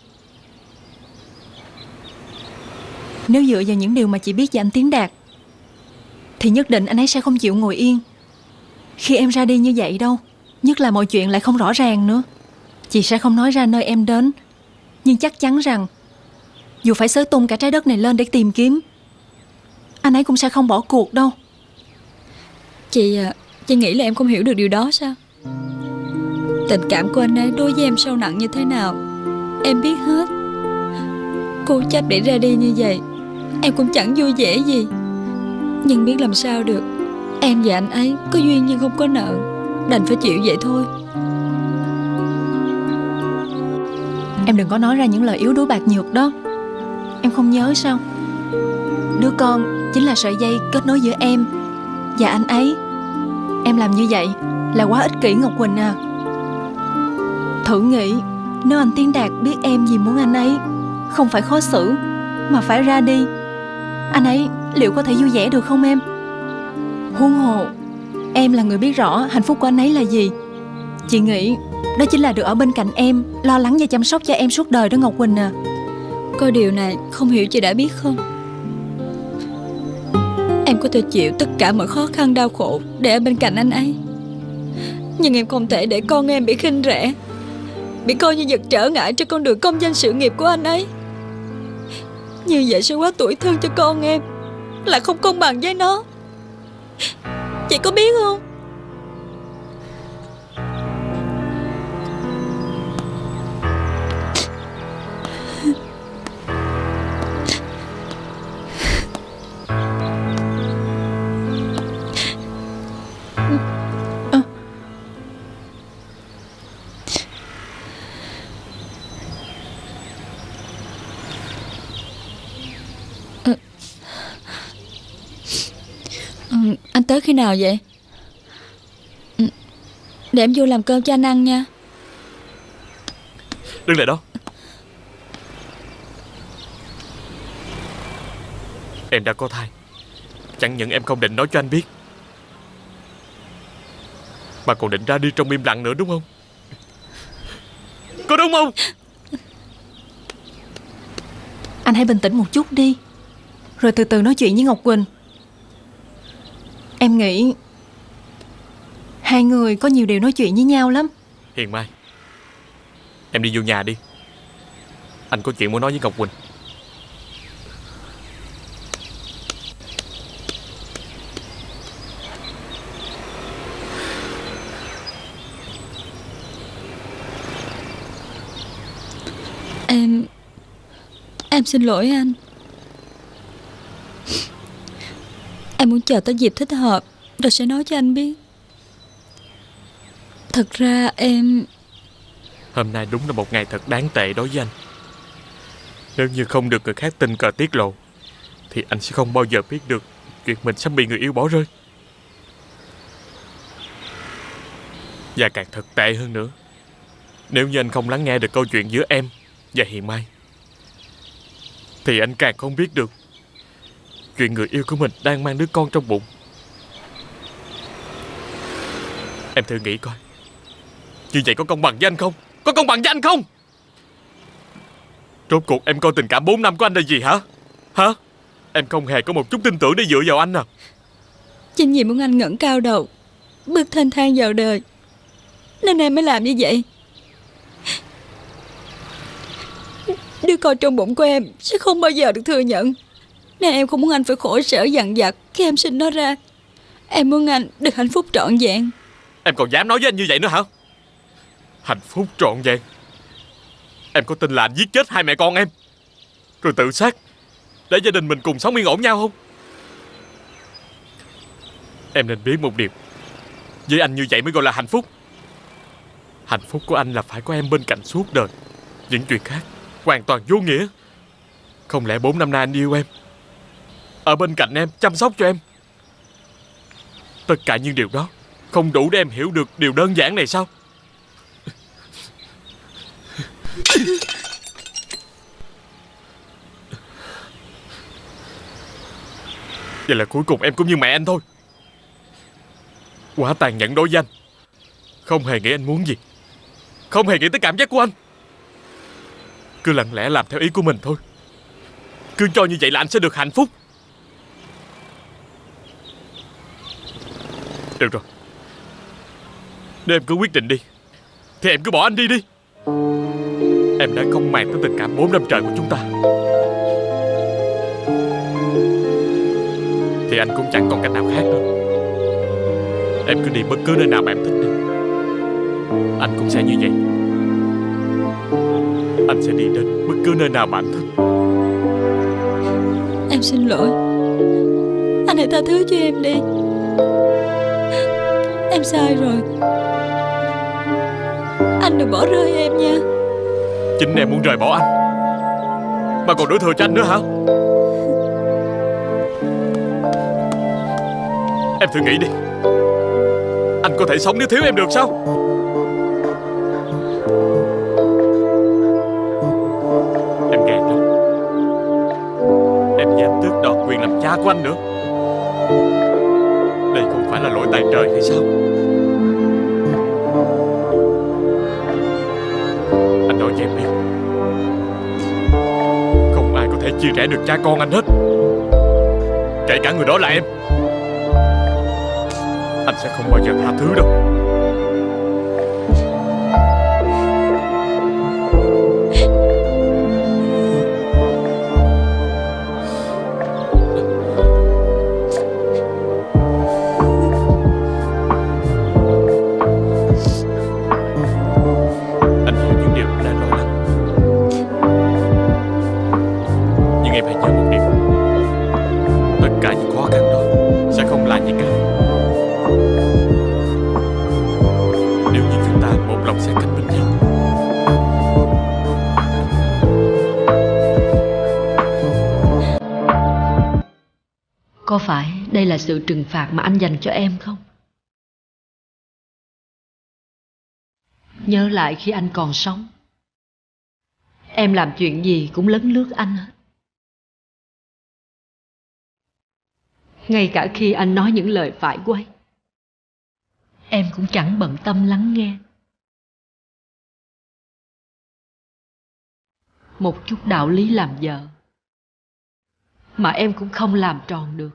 Nếu dựa vào những điều mà chị biết về anh Tiến Đạt thì nhất định anh ấy sẽ không chịu ngồi yên khi em ra đi như vậy đâu. Nhất là mọi chuyện lại không rõ ràng nữa. Chị sẽ không nói ra nơi em đến, nhưng chắc chắn rằng dù phải xới tung cả trái đất này lên để tìm kiếm, anh ấy cũng sẽ không bỏ cuộc đâu. Chị Chị nghĩ là em không hiểu được điều đó sao? Tình cảm của anh ấy đối với em sâu nặng như thế nào em biết hết. Cố chấp để ra đi như vậy em cũng chẳng vui vẻ gì. Nhưng biết làm sao được, em và anh ấy có duyên nhưng không có nợ, đành phải chịu vậy thôi. Em đừng có nói ra những lời yếu đuối bạc nhược đó. Em không nhớ sao? Đứa con chính là sợi dây kết nối giữa em và anh ấy. Em làm như vậy là quá ích kỷ Ngọc Quỳnh à. Thử nghĩ, nếu anh Tiến Đạt biết em vì muốn anh ấy không phải khó xử mà phải ra đi, anh ấy liệu có thể vui vẻ được không em? Huống hồ em là người biết rõ hạnh phúc của anh ấy là gì. Chị nghĩ đó chính là được ở bên cạnh em, lo lắng và chăm sóc cho em suốt đời đó Ngọc Quỳnh à. Có điều này không hiểu chị đã biết không? Em có thể chịu tất cả mọi khó khăn đau khổ để ở bên cạnh anh ấy, nhưng em không thể để con em bị khinh rẻ, bị coi như vật trở ngại trên con đường công danh sự nghiệp của anh ấy. Như vậy sẽ quá tủi thân cho con em, là không công bằng với nó. Chị có biết không? Anh tới khi nào vậy? Để em vô làm cơm cho anh ăn nha. Đứng lại đó. Em đã có thai. Chẳng những em không định nói cho anh biết, mà còn định ra đi trong im lặng nữa đúng không? Có đúng không? Anh hãy bình tĩnh một chút đi, rồi từ từ nói chuyện với Ngọc Quỳnh. Em nghĩ hai người có nhiều điều nói chuyện với nhau lắm. Hiền Mai, em đi vô nhà đi. Anh có chuyện muốn nói với Ngọc Quỳnh. Em Em xin lỗi anh. Em muốn chờ tới dịp thích hợp rồi sẽ nói cho anh biết. Thật ra em... Hôm nay đúng là một ngày thật đáng tệ đối với anh. Nếu như không được người khác tình cờ tiết lộ thì anh sẽ không bao giờ biết được chuyện mình sắp bị người yêu bỏ rơi. Và càng thật tệ hơn nữa, nếu như anh không lắng nghe được câu chuyện giữa em và Hiền Mai thì anh càng không biết được chuyện người yêu của mình đang mang đứa con trong bụng. Em thử nghĩ coi, như vậy có công bằng với anh không? Có công bằng với anh không? Rốt cuộc em coi tình cảm bốn năm của anh là gì hả? Hả? Em không hề có một chút tin tưởng để dựa vào anh à? Chính vì muốn anh ngẩng cao đầu, bước thênh thang vào đời, nên em mới làm như vậy. Đứa con trong bụng của em sẽ không bao giờ được thừa nhận. Nên em không muốn anh phải khổ sở dằn vặt khi em sinh nó ra. Em muốn anh được hạnh phúc trọn vẹn. Em còn dám nói với anh như vậy nữa hả? Hạnh phúc trọn vẹn? Em có tin là anh giết chết hai mẹ con em rồi tự sát để gia đình mình cùng sống yên ổn nhau không? Em nên biết một điều, với anh như vậy mới gọi là hạnh phúc. Hạnh phúc của anh là phải có em bên cạnh suốt đời. Những chuyện khác hoàn toàn vô nghĩa. Không lẽ bốn năm nay anh yêu em, ở bên cạnh em, chăm sóc cho em? Tất cả những điều đó không đủ để em hiểu được điều đơn giản này sao? Vậy là cuối cùng em cũng như mẹ anh thôi. Quá tàn nhẫn đối với anh. Không hề nghĩ anh muốn gì, không hề nghĩ tới cảm giác của anh. Cứ lặng lẽ làm theo ý của mình thôi. Cứ cho như vậy là anh sẽ được hạnh phúc. Được rồi, nếu em cứ quyết định đi thì em cứ bỏ anh đi đi. Em đã không màng tới tình cảm bốn năm trời của chúng ta thì anh cũng chẳng còn cách nào khác nữa. Em cứ đi bất cứ nơi nào mà em thích đi. Anh cũng sẽ như vậy. Anh sẽ đi đến bất cứ nơi nào mà anh thích. Em xin lỗi. Anh hãy tha thứ cho em đi. Em sai rồi. Anh đừng bỏ rơi em nha. Chính em muốn rời bỏ anh mà còn đổ thừa cho anh nữa hả? Em thử nghĩ đi, anh có thể sống nếu thiếu em được sao? Em ghen lắm. Em dám tước đoạt quyền làm cha của anh nữa. Đây không phải là lỗi tại trời hay sao? Anh nói cho em biết, không ai có thể chia rẽ được cha con anh hết, kể cả người đó là em. Anh sẽ không bao giờ tha thứ đâu. Anh hiểu những điều em đang lo lắng, nhưng em hãy nhớ một điều, tất cả những khó khăn đó sẽ không là gì cả nếu như chúng ta một lòng sẽ cạnh bên nhau. Có phải đây là sự trừng phạt mà anh dành cho em không? Nhớ lại khi anh còn sống, em làm chuyện gì cũng lấn lướt anh hết. Ngay cả khi anh nói những lời phải quay, em cũng chẳng bận tâm lắng nghe. Một chút đạo lý làm vợ mà em cũng không làm tròn được.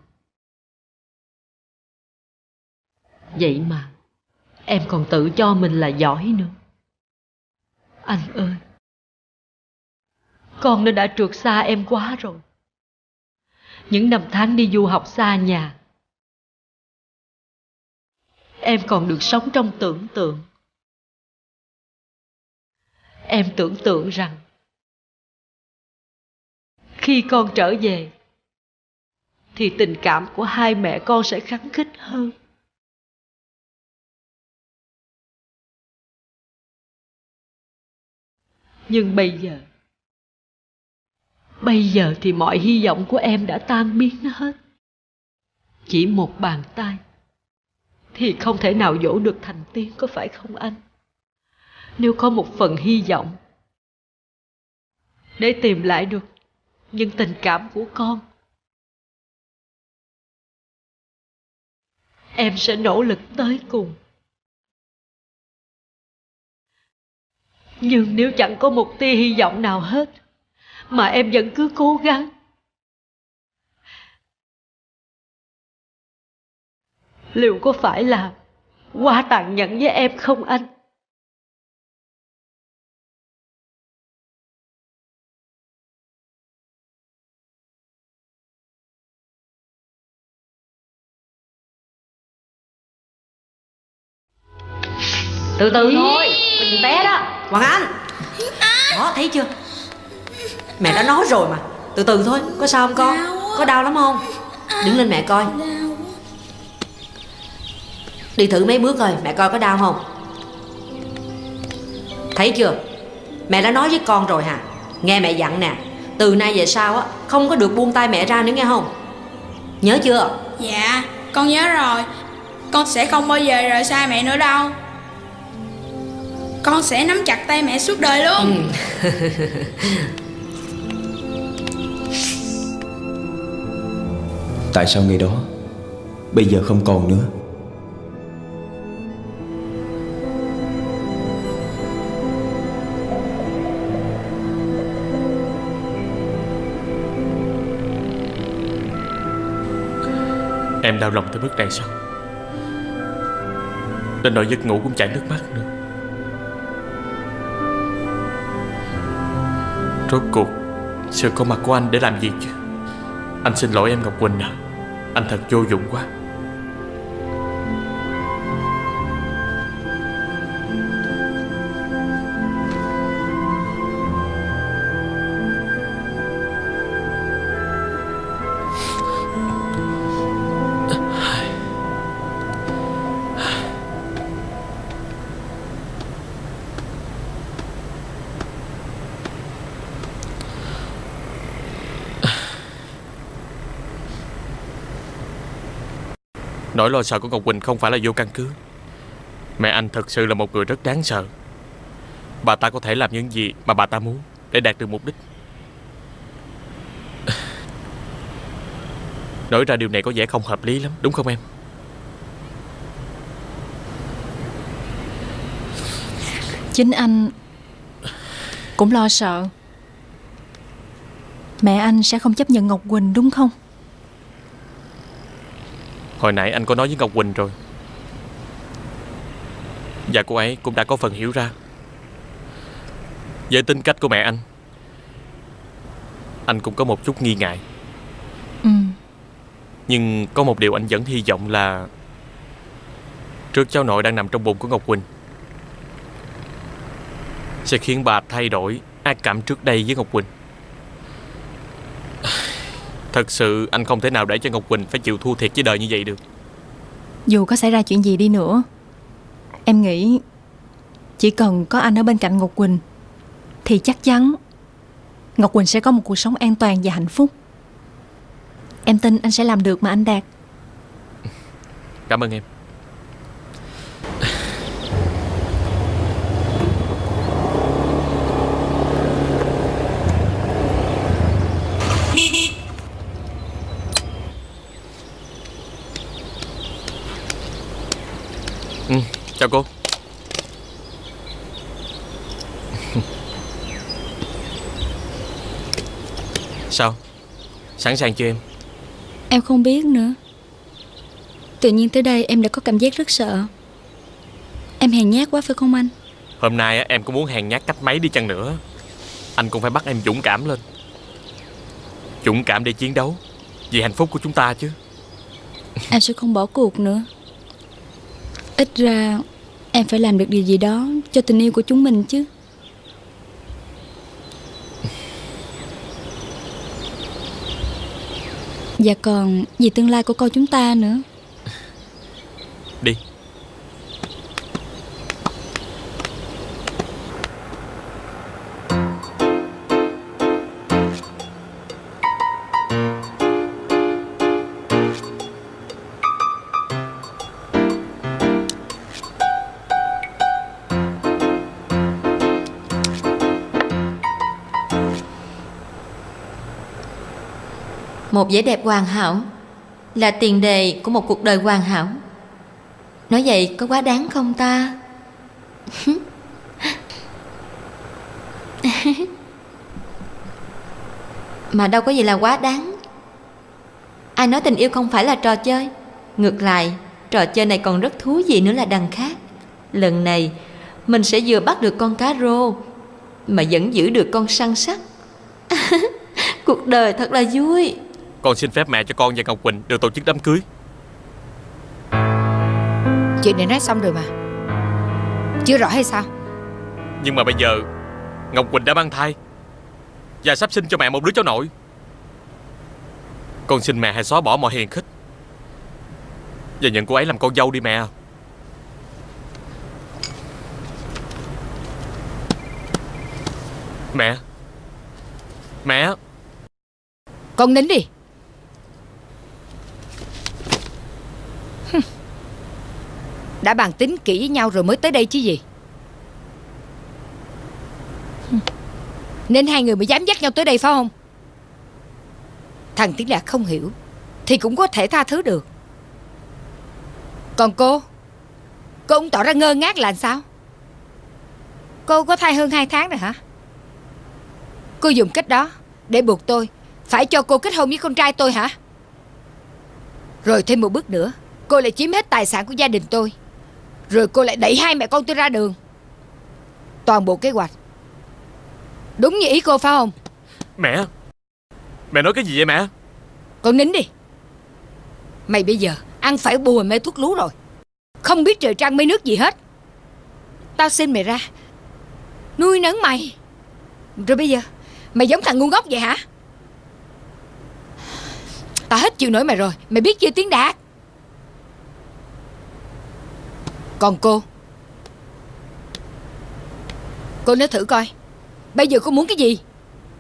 Vậy mà em còn tự cho mình là giỏi nữa. Anh ơi, con nó đã trượt xa em quá rồi. Những năm tháng đi du học xa nhà, em còn được sống trong tưởng tượng. Em tưởng tượng rằng khi con trở về thì tình cảm của hai mẹ con sẽ khăng khít hơn. Nhưng bây giờ, bây giờ thì mọi hy vọng của em đã tan biến hết. Chỉ một bàn tay thì không thể nào dỗ được thành tiên, có phải không anh? Nếu có một phần hy vọng để tìm lại được những tình cảm của con, em sẽ nỗ lực tới cùng. Nhưng nếu chẳng có một tia hy vọng nào hết mà em vẫn cứ cố gắng, liệu có phải là quá tàn nhẫn với em không anh? Từ từ thôi, đừng té đó. Hoàng Anh. Đó, thấy chưa? Mẹ đã nói rồi mà. Từ từ thôi, có sao không con? Có đau lắm không? Đứng lên mẹ coi. Đi thử mấy bước rồi, mẹ coi có đau không? Thấy chưa? Mẹ đã nói với con rồi hả? Nghe mẹ dặn nè, từ nay về sau á không có được buông tay mẹ ra nữa nghe không? Nhớ chưa? Dạ, con nhớ rồi. Con sẽ không bao giờ rời xa mẹ nữa đâu. Con sẽ nắm chặt tay mẹ suốt đời luôn. Ừ. Tại sao ngày đó bây giờ không còn nữa? Em đau lòng tới mức này sao? Đến nỗi giấc ngủ cũng chảy nước mắt nữa. Rốt cuộc sự có mặt của anh để làm gì chứ? Anh xin lỗi em Ngọc Quỳnh à. Anh thật vô dụng quá. Nỗi lo sợ của Ngọc Quỳnh không phải là vô căn cứ. Mẹ anh thật sự là một người rất đáng sợ. Bà ta có thể làm những gì mà bà ta muốn để đạt được mục đích. Nói ra điều này có vẻ không hợp lý lắm, đúng không em? Chính anh cũng lo sợ mẹ anh sẽ không chấp nhận Ngọc Quỳnh đúng không? Hồi nãy anh có nói với Ngọc Quỳnh rồi, và cô ấy cũng đã có phần hiểu ra. Với tính cách của mẹ anh, anh cũng có một chút nghi ngại. Ừ. Nhưng có một điều anh vẫn hy vọng là trước cháu nội đang nằm trong bụng của Ngọc Quỳnh sẽ khiến bà thay đổi ác cảm trước đây với Ngọc Quỳnh. Thật sự anh không thể nào để cho Ngọc Quỳnh phải chịu thua thiệt với đời như vậy được. Dù có xảy ra chuyện gì đi nữa, em nghĩ chỉ cần có anh ở bên cạnh Ngọc Quỳnh thì chắc chắn Ngọc Quỳnh sẽ có một cuộc sống an toàn và hạnh phúc. Em tin anh sẽ làm được mà anh Đạt. Cảm ơn em. Ừ, chào cô. Sao? Sẵn sàng chưa em? Em không biết nữa. Tự nhiên tới đây em đã có cảm giác rất sợ. Em hèn nhát quá phải không anh? Hôm nay em có muốn hèn nhát cách mấy đi chăng nữa, anh cũng phải bắt em dũng cảm lên. Dũng cảm để chiến đấu vì hạnh phúc của chúng ta chứ. Em sẽ không bỏ cuộc nữa. Ít ra em phải làm được điều gì đó cho tình yêu của chúng mình chứ. Và còn vì tương lai của con chúng ta nữa. Đi. Một vẻ đẹp hoàn hảo là tiền đề của một cuộc đời hoàn hảo. Nói vậy có quá đáng không ta? Mà đâu có gì là quá đáng. Ai nói tình yêu không phải là trò chơi? Ngược lại, trò chơi này còn rất thú vị nữa là đằng khác. Lần này mình sẽ vừa bắt được con cá rô mà vẫn giữ được con săn sắt. Cuộc đời thật là vui. Con xin phép mẹ cho con và Ngọc Quỳnh được tổ chức đám cưới. Chuyện này nói xong rồi mà. Chưa rõ hay sao? Nhưng mà bây giờ Ngọc Quỳnh đã mang thai và sắp sinh cho mẹ một đứa cháu nội. Con xin mẹ hãy xóa bỏ mọi hiềm khích và nhận cô ấy làm con dâu đi mẹ. Mẹ. Mẹ. Con nín đi. Đã bàn tính kỹ với nhau rồi mới tới đây chứ gì. Nên hai người mới dám dắt nhau tới đây phải không? Thằng Tiến Đạt không hiểu thì cũng có thể tha thứ được. Còn cô, cô cũng tỏ ra ngơ ngác là sao? Cô có thai hơn hai tháng rồi hả? Cô dùng cách đó để buộc tôi phải cho cô kết hôn với con trai tôi hả? Rồi thêm một bước nữa, cô lại chiếm hết tài sản của gia đình tôi. Rồi cô lại đẩy hai mẹ con tôi ra đường. Toàn bộ kế hoạch đúng như ý cô phải không? Mẹ. Mẹ nói cái gì vậy mẹ? Con nín đi. Mày bây giờ ăn phải bùa mê thuốc lú rồi, không biết trời trăng mây nước gì hết. Tao sinh mày ra, nuôi nấng mày, rồi bây giờ mày giống thằng ngu ngốc vậy hả? Tao hết chịu nổi mày rồi. Mày biết chưa Tiến Đạt? Còn cô, cô nói thử coi, bây giờ cô muốn cái gì?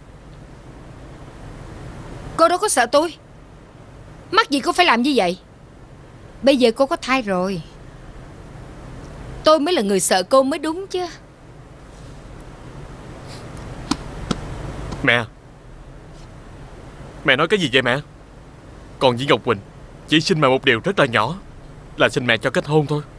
Cô đâu có sợ tôi. Mắc gì cô phải làm như vậy? Bây giờ cô có thai rồi, tôi mới là người sợ cô mới đúng chứ. Mẹ. Mẹ nói cái gì vậy mẹ? Còn với Ngọc Quỳnh chỉ xin mẹ một điều rất là nhỏ, là xin mẹ cho kết hôn thôi.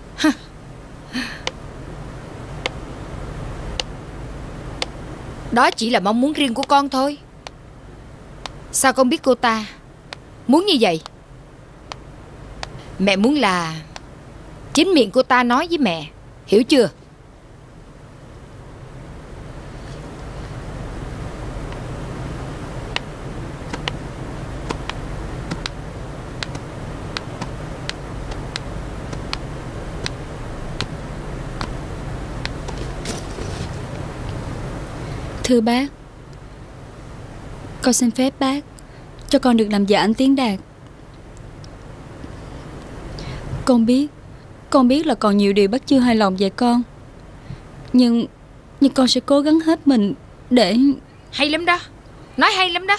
Đó chỉ là mong muốn riêng của con thôi. Sao con biết cô ta muốn như vậy? Mẹ muốn là chính miệng cô ta nói với mẹ, hiểu chưa? Thưa bác, con xin phép bác cho con được làm vợ anh Tiến Đạt. Con biết, con biết là còn nhiều điều bác chưa hài lòng về con, Nhưng Nhưng con sẽ cố gắng hết mình để... Hay lắm đó, nói hay lắm đó.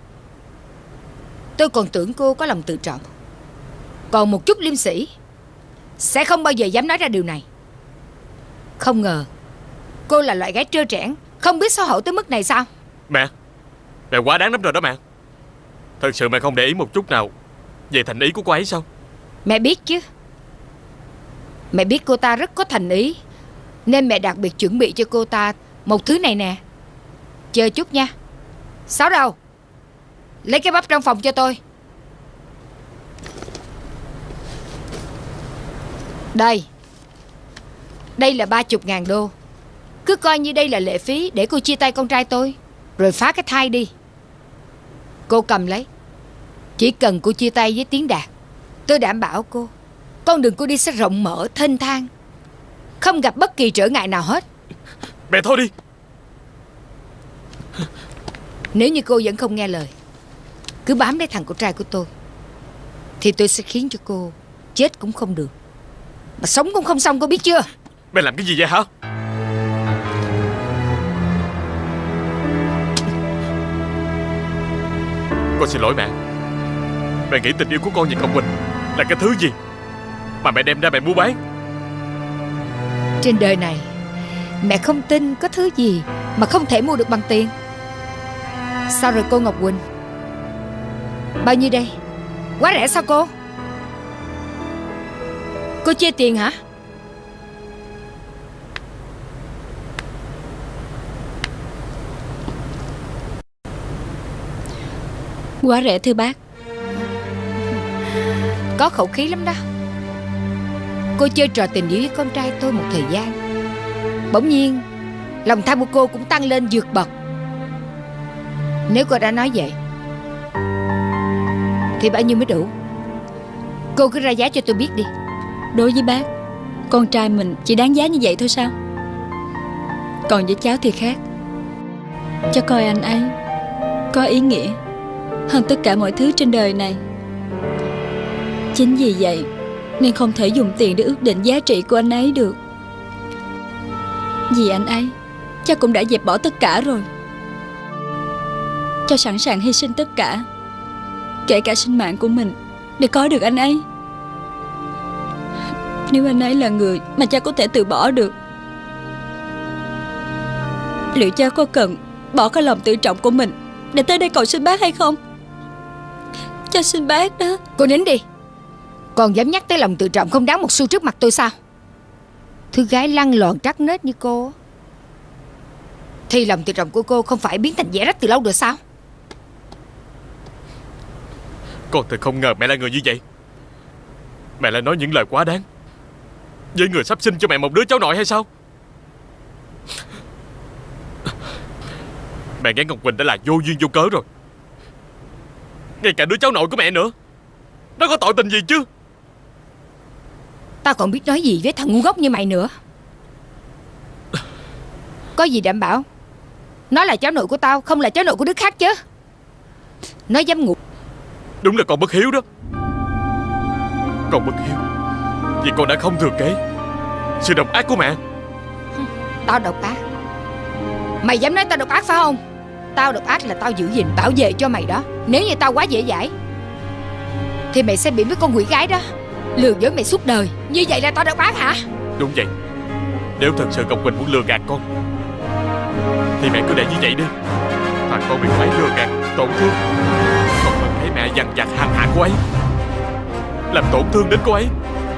Tôi còn tưởng cô có lòng tự trọng, còn một chút liêm sĩ, sẽ không bao giờ dám nói ra điều này. Không ngờ cô là loại gái trơ trẽn, không biết xấu hổ tới mức này sao? Mẹ, mẹ quá đáng lắm rồi đó mẹ. Thật sự mẹ không để ý một chút nào về thành ý của cô ấy sao? Mẹ biết chứ. Mẹ biết cô ta rất có thành ý, nên mẹ đặc biệt chuẩn bị cho cô ta một thứ này nè. Chờ chút nha. Sáu Đầu, lấy cái bắp trong phòng cho tôi. Đây, đây là ba chục ngàn đô. Cứ coi như đây là lệ phí để cô chia tay con trai tôi, rồi phá cái thai đi. Cô cầm lấy. Chỉ cần cô chia tay với Tiến Đạt, tôi đảm bảo cô, con đường cô đi sẽ rộng mở, thênh thang, không gặp bất kỳ trở ngại nào hết. Mẹ thôi đi. Nếu như cô vẫn không nghe lời, cứ bám lấy thằng con trai của tôi, thì tôi sẽ khiến cho cô chết cũng không được, mà sống cũng không xong, cô biết chưa? Mẹ làm cái gì vậy hả? Con xin lỗi mẹ. Mẹ nghĩ tình yêu của con và Ngọc Quỳnh là cái thứ gì mà mẹ đem ra mẹ mua bán? Trên đời này, mẹ không tin có thứ gì mà không thể mua được bằng tiền. Sao rồi cô Ngọc Quỳnh? Bao nhiêu đây? Quá rẻ sao cô? Cô chê tiền hả? Quá rẻ thưa bác. Có khẩu khí lắm đó. Cô chơi trò tình yêu với con trai tôi một thời gian, bỗng nhiên lòng tham của cô cũng tăng lên vượt bậc. Nếu cô đã nói vậy thì bao nhiêu mới đủ? Cô cứ ra giá cho tôi biết đi. Đối với bác, Con trai mình chỉ đáng giá như vậy thôi sao? Còn với cháu thì khác. Cháu coi anh ấy có ý nghĩa hơn tất cả mọi thứ trên đời này. Chính vì vậy nên không thể dùng tiền để ước định giá trị của anh ấy được. Vì anh ấy, cháu cũng đã dẹp bỏ tất cả rồi. Cháu sẵn sàng hy sinh tất cả, kể cả sinh mạng của mình, để có được anh ấy. Nếu anh ấy là người mà cháu có thể từ bỏ được, liệu cháu có cần bỏ cái lòng tự trọng của mình để tới đây cầu xin bác hay không? Cháu xin bác đó. Cô nín đi. Còn dám nhắc tới lòng tự trọng không đáng một xu trước mặt tôi sao? Thứ gái lăn lòn trắc nết như cô thì lòng tự trọng của cô không phải biến thành dẻ rách từ lâu rồi sao? Con thật không ngờ mẹ là người như vậy. Mẹ lại nói những lời quá đáng với người sắp sinh cho mẹ một đứa cháu nội hay sao? Mẹ ghét Ngọc Quỳnh đã là vô duyên vô cớ rồi. Ngay cả đứa cháu nội của mẹ nữa, nó có tội tình gì chứ? Tao còn biết nói gì với thằng ngu ngốc như mày nữa. Có gì đảm bảo nó là cháu nội của tao, không là cháu nội của đứa khác chứ? Nó dám ngủ. Đúng là con bất hiếu đó. Con bất hiếu vì con đã không thừa kế sự độc ác của mẹ. Tao độc ác? Mày dám nói tao độc ác phải không? Tao độc ác là tao giữ gìn bảo vệ cho mày đó. Nếu như tao quá dễ dãi thì mày sẽ bị mấy con quỷ gái đó lừa dối mày suốt đời. Như vậy là tao độc ác hả? Đúng vậy. Nếu thật sự Ngọc Quỳnh muốn lừa gạt con thì mẹ cứ để như vậy đi. Thằng con bị phải lừa gạt, tổn thương, con vẫn thấy mẹ dằn vặt hành hạ cô ấy, làm tổn thương đến cô ấy.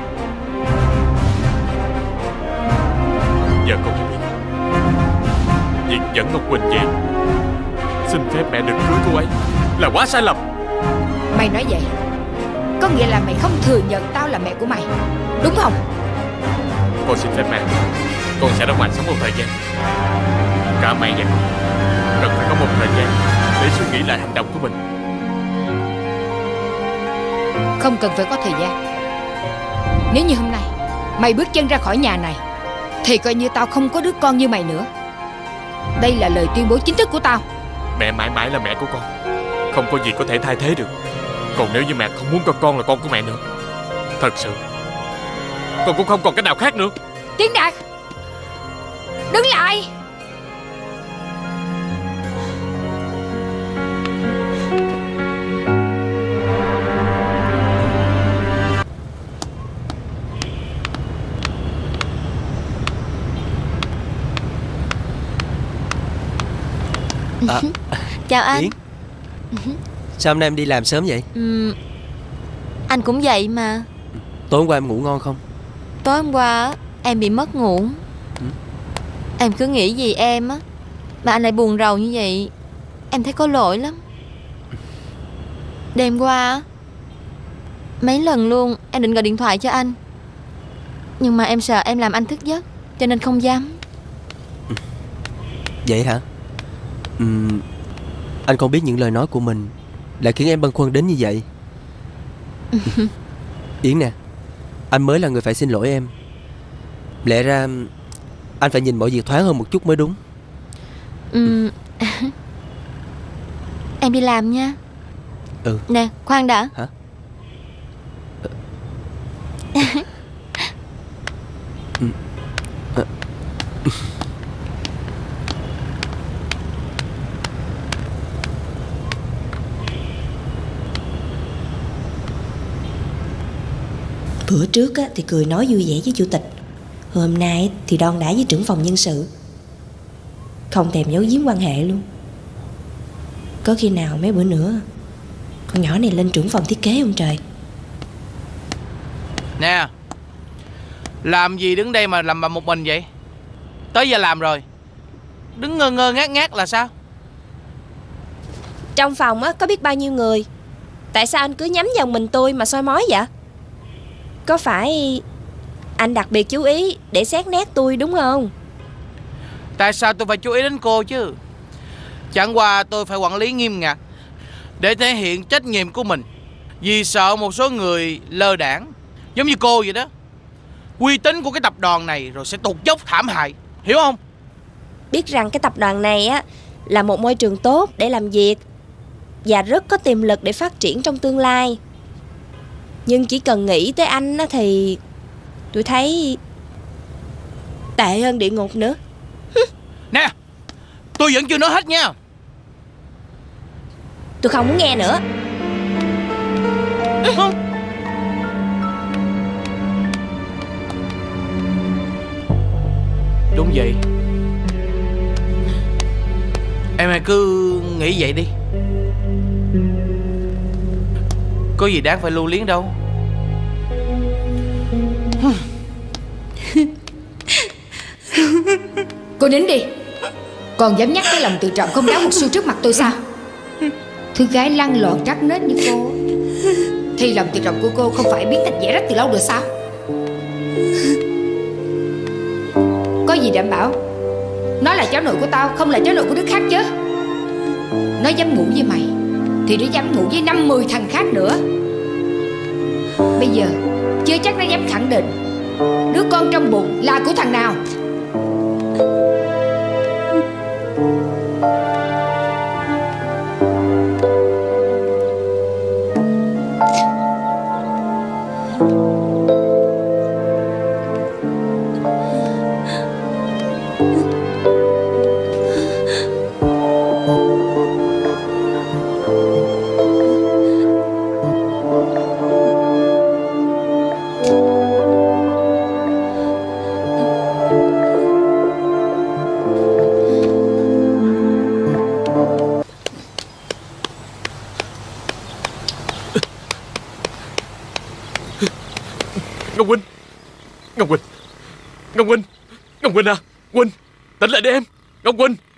Giờ con mới biết việc dẫn Ngọc Quỳnh về xin phép mẹ đừng cưới cô ấy là quá sai lầm. Mày nói vậy có nghĩa là mày không thừa nhận tao là mẹ của mày, đúng không? Con xin phép mẹ, con sẽ ra ngoài sống một thời gian. Cả mẹ và con cần phải có một thời gian để suy nghĩ lại hành động của mình. Không cần phải có thời gian. Nếu như hôm nay mày bước chân ra khỏi nhà này thì coi như tao không có đứa con như mày nữa. Đây là lời tuyên bố chính thức của tao. Mẹ mãi mãi là mẹ của con, không có gì có thể thay thế được. Còn nếu như mẹ không muốn coi con là con của mẹ nữa, thật sự con cũng không còn cách nào khác nữa. Tiến Đạt, đứng lại. À, chào anh. Yến, sao hôm nay em đi làm sớm vậy? Ừ, anh cũng vậy mà. Tối hôm qua em ngủ ngon không? Tối hôm qua em bị mất ngủ. ừ. Em cứ nghĩ gì em á mà anh lại buồn rầu như vậy. Em thấy có lỗi lắm. Đêm qua mấy lần luôn em định gọi điện thoại cho anh, nhưng mà em sợ em làm anh thức giấc cho nên không dám. Vậy hả? Uhm, anh không biết những lời nói của mình lại khiến em băn khoăn đến như vậy. Yến nè, anh mới là người phải xin lỗi em. Lẽ ra anh phải nhìn mọi việc thoáng hơn một chút mới đúng. ừ. Em đi làm nha. Ừ. Nè, khoan đã. Hả? ừ. à. Bữa trước á, thì cười nói vui vẻ với chủ tịch. Hôm nay thì đon đả với trưởng phòng nhân sự, không thèm giấu giếm quan hệ luôn. Có khi nào mấy bữa nữa con nhỏ này lên trưởng phòng thiết kế không trời? Nè, làm gì đứng đây mà làm bà một mình vậy? Tới giờ làm rồi, đứng ngơ ngơ ngác ngác là sao? Trong phòng á có biết bao nhiêu người, tại sao anh cứ nhắm vào mình tôi mà soi mói vậy? Có phải anh đặc biệt chú ý để xét nét tôi đúng không? Tại sao tôi phải chú ý đến cô chứ? Chẳng qua tôi phải quản lý nghiêm ngặt để thể hiện trách nhiệm của mình, vì sợ một số người lơ đãng giống như cô vậy đó. uy tín của cái tập đoàn này rồi sẽ tụt dốc thảm hại, hiểu không? Biết rằng cái tập đoàn này á là một môi trường tốt để làm việc và rất có tiềm lực để phát triển trong tương lai. Nhưng chỉ cần nghĩ tới anh á thì tôi thấy tệ hơn địa ngục nữa. Nè, tôi vẫn chưa nói hết nha. Tôi không muốn nghe nữa. Đúng vậy. Em hãy cứ nghĩ vậy đi. Có gì đáng phải lưu luyến đâu. Cô nín đi. Còn dám nhắc cái lòng tự trọng không đáng một xu trước mặt tôi sao? Thứ gái lăn lộn trắc nết như cô thì lòng tự trọng của cô không phải biến thành dễ rách từ lâu rồi sao? Có gì đảm bảo nó là cháu nội của tao, không là cháu nội của đứa khác chứ? Nó dám ngủ với mày thì nó dám ngủ với năm mười thằng khác nữa. Bây giờ chưa chắc nó dám khẳng định đứa con trong bụng là của thằng nào. Ngọc Huynh, Ngọc Huynh, Ngọc Huynh, Ngọc Huynh à, Huynh, tỉnh lại đi em, Ngọc Huynh.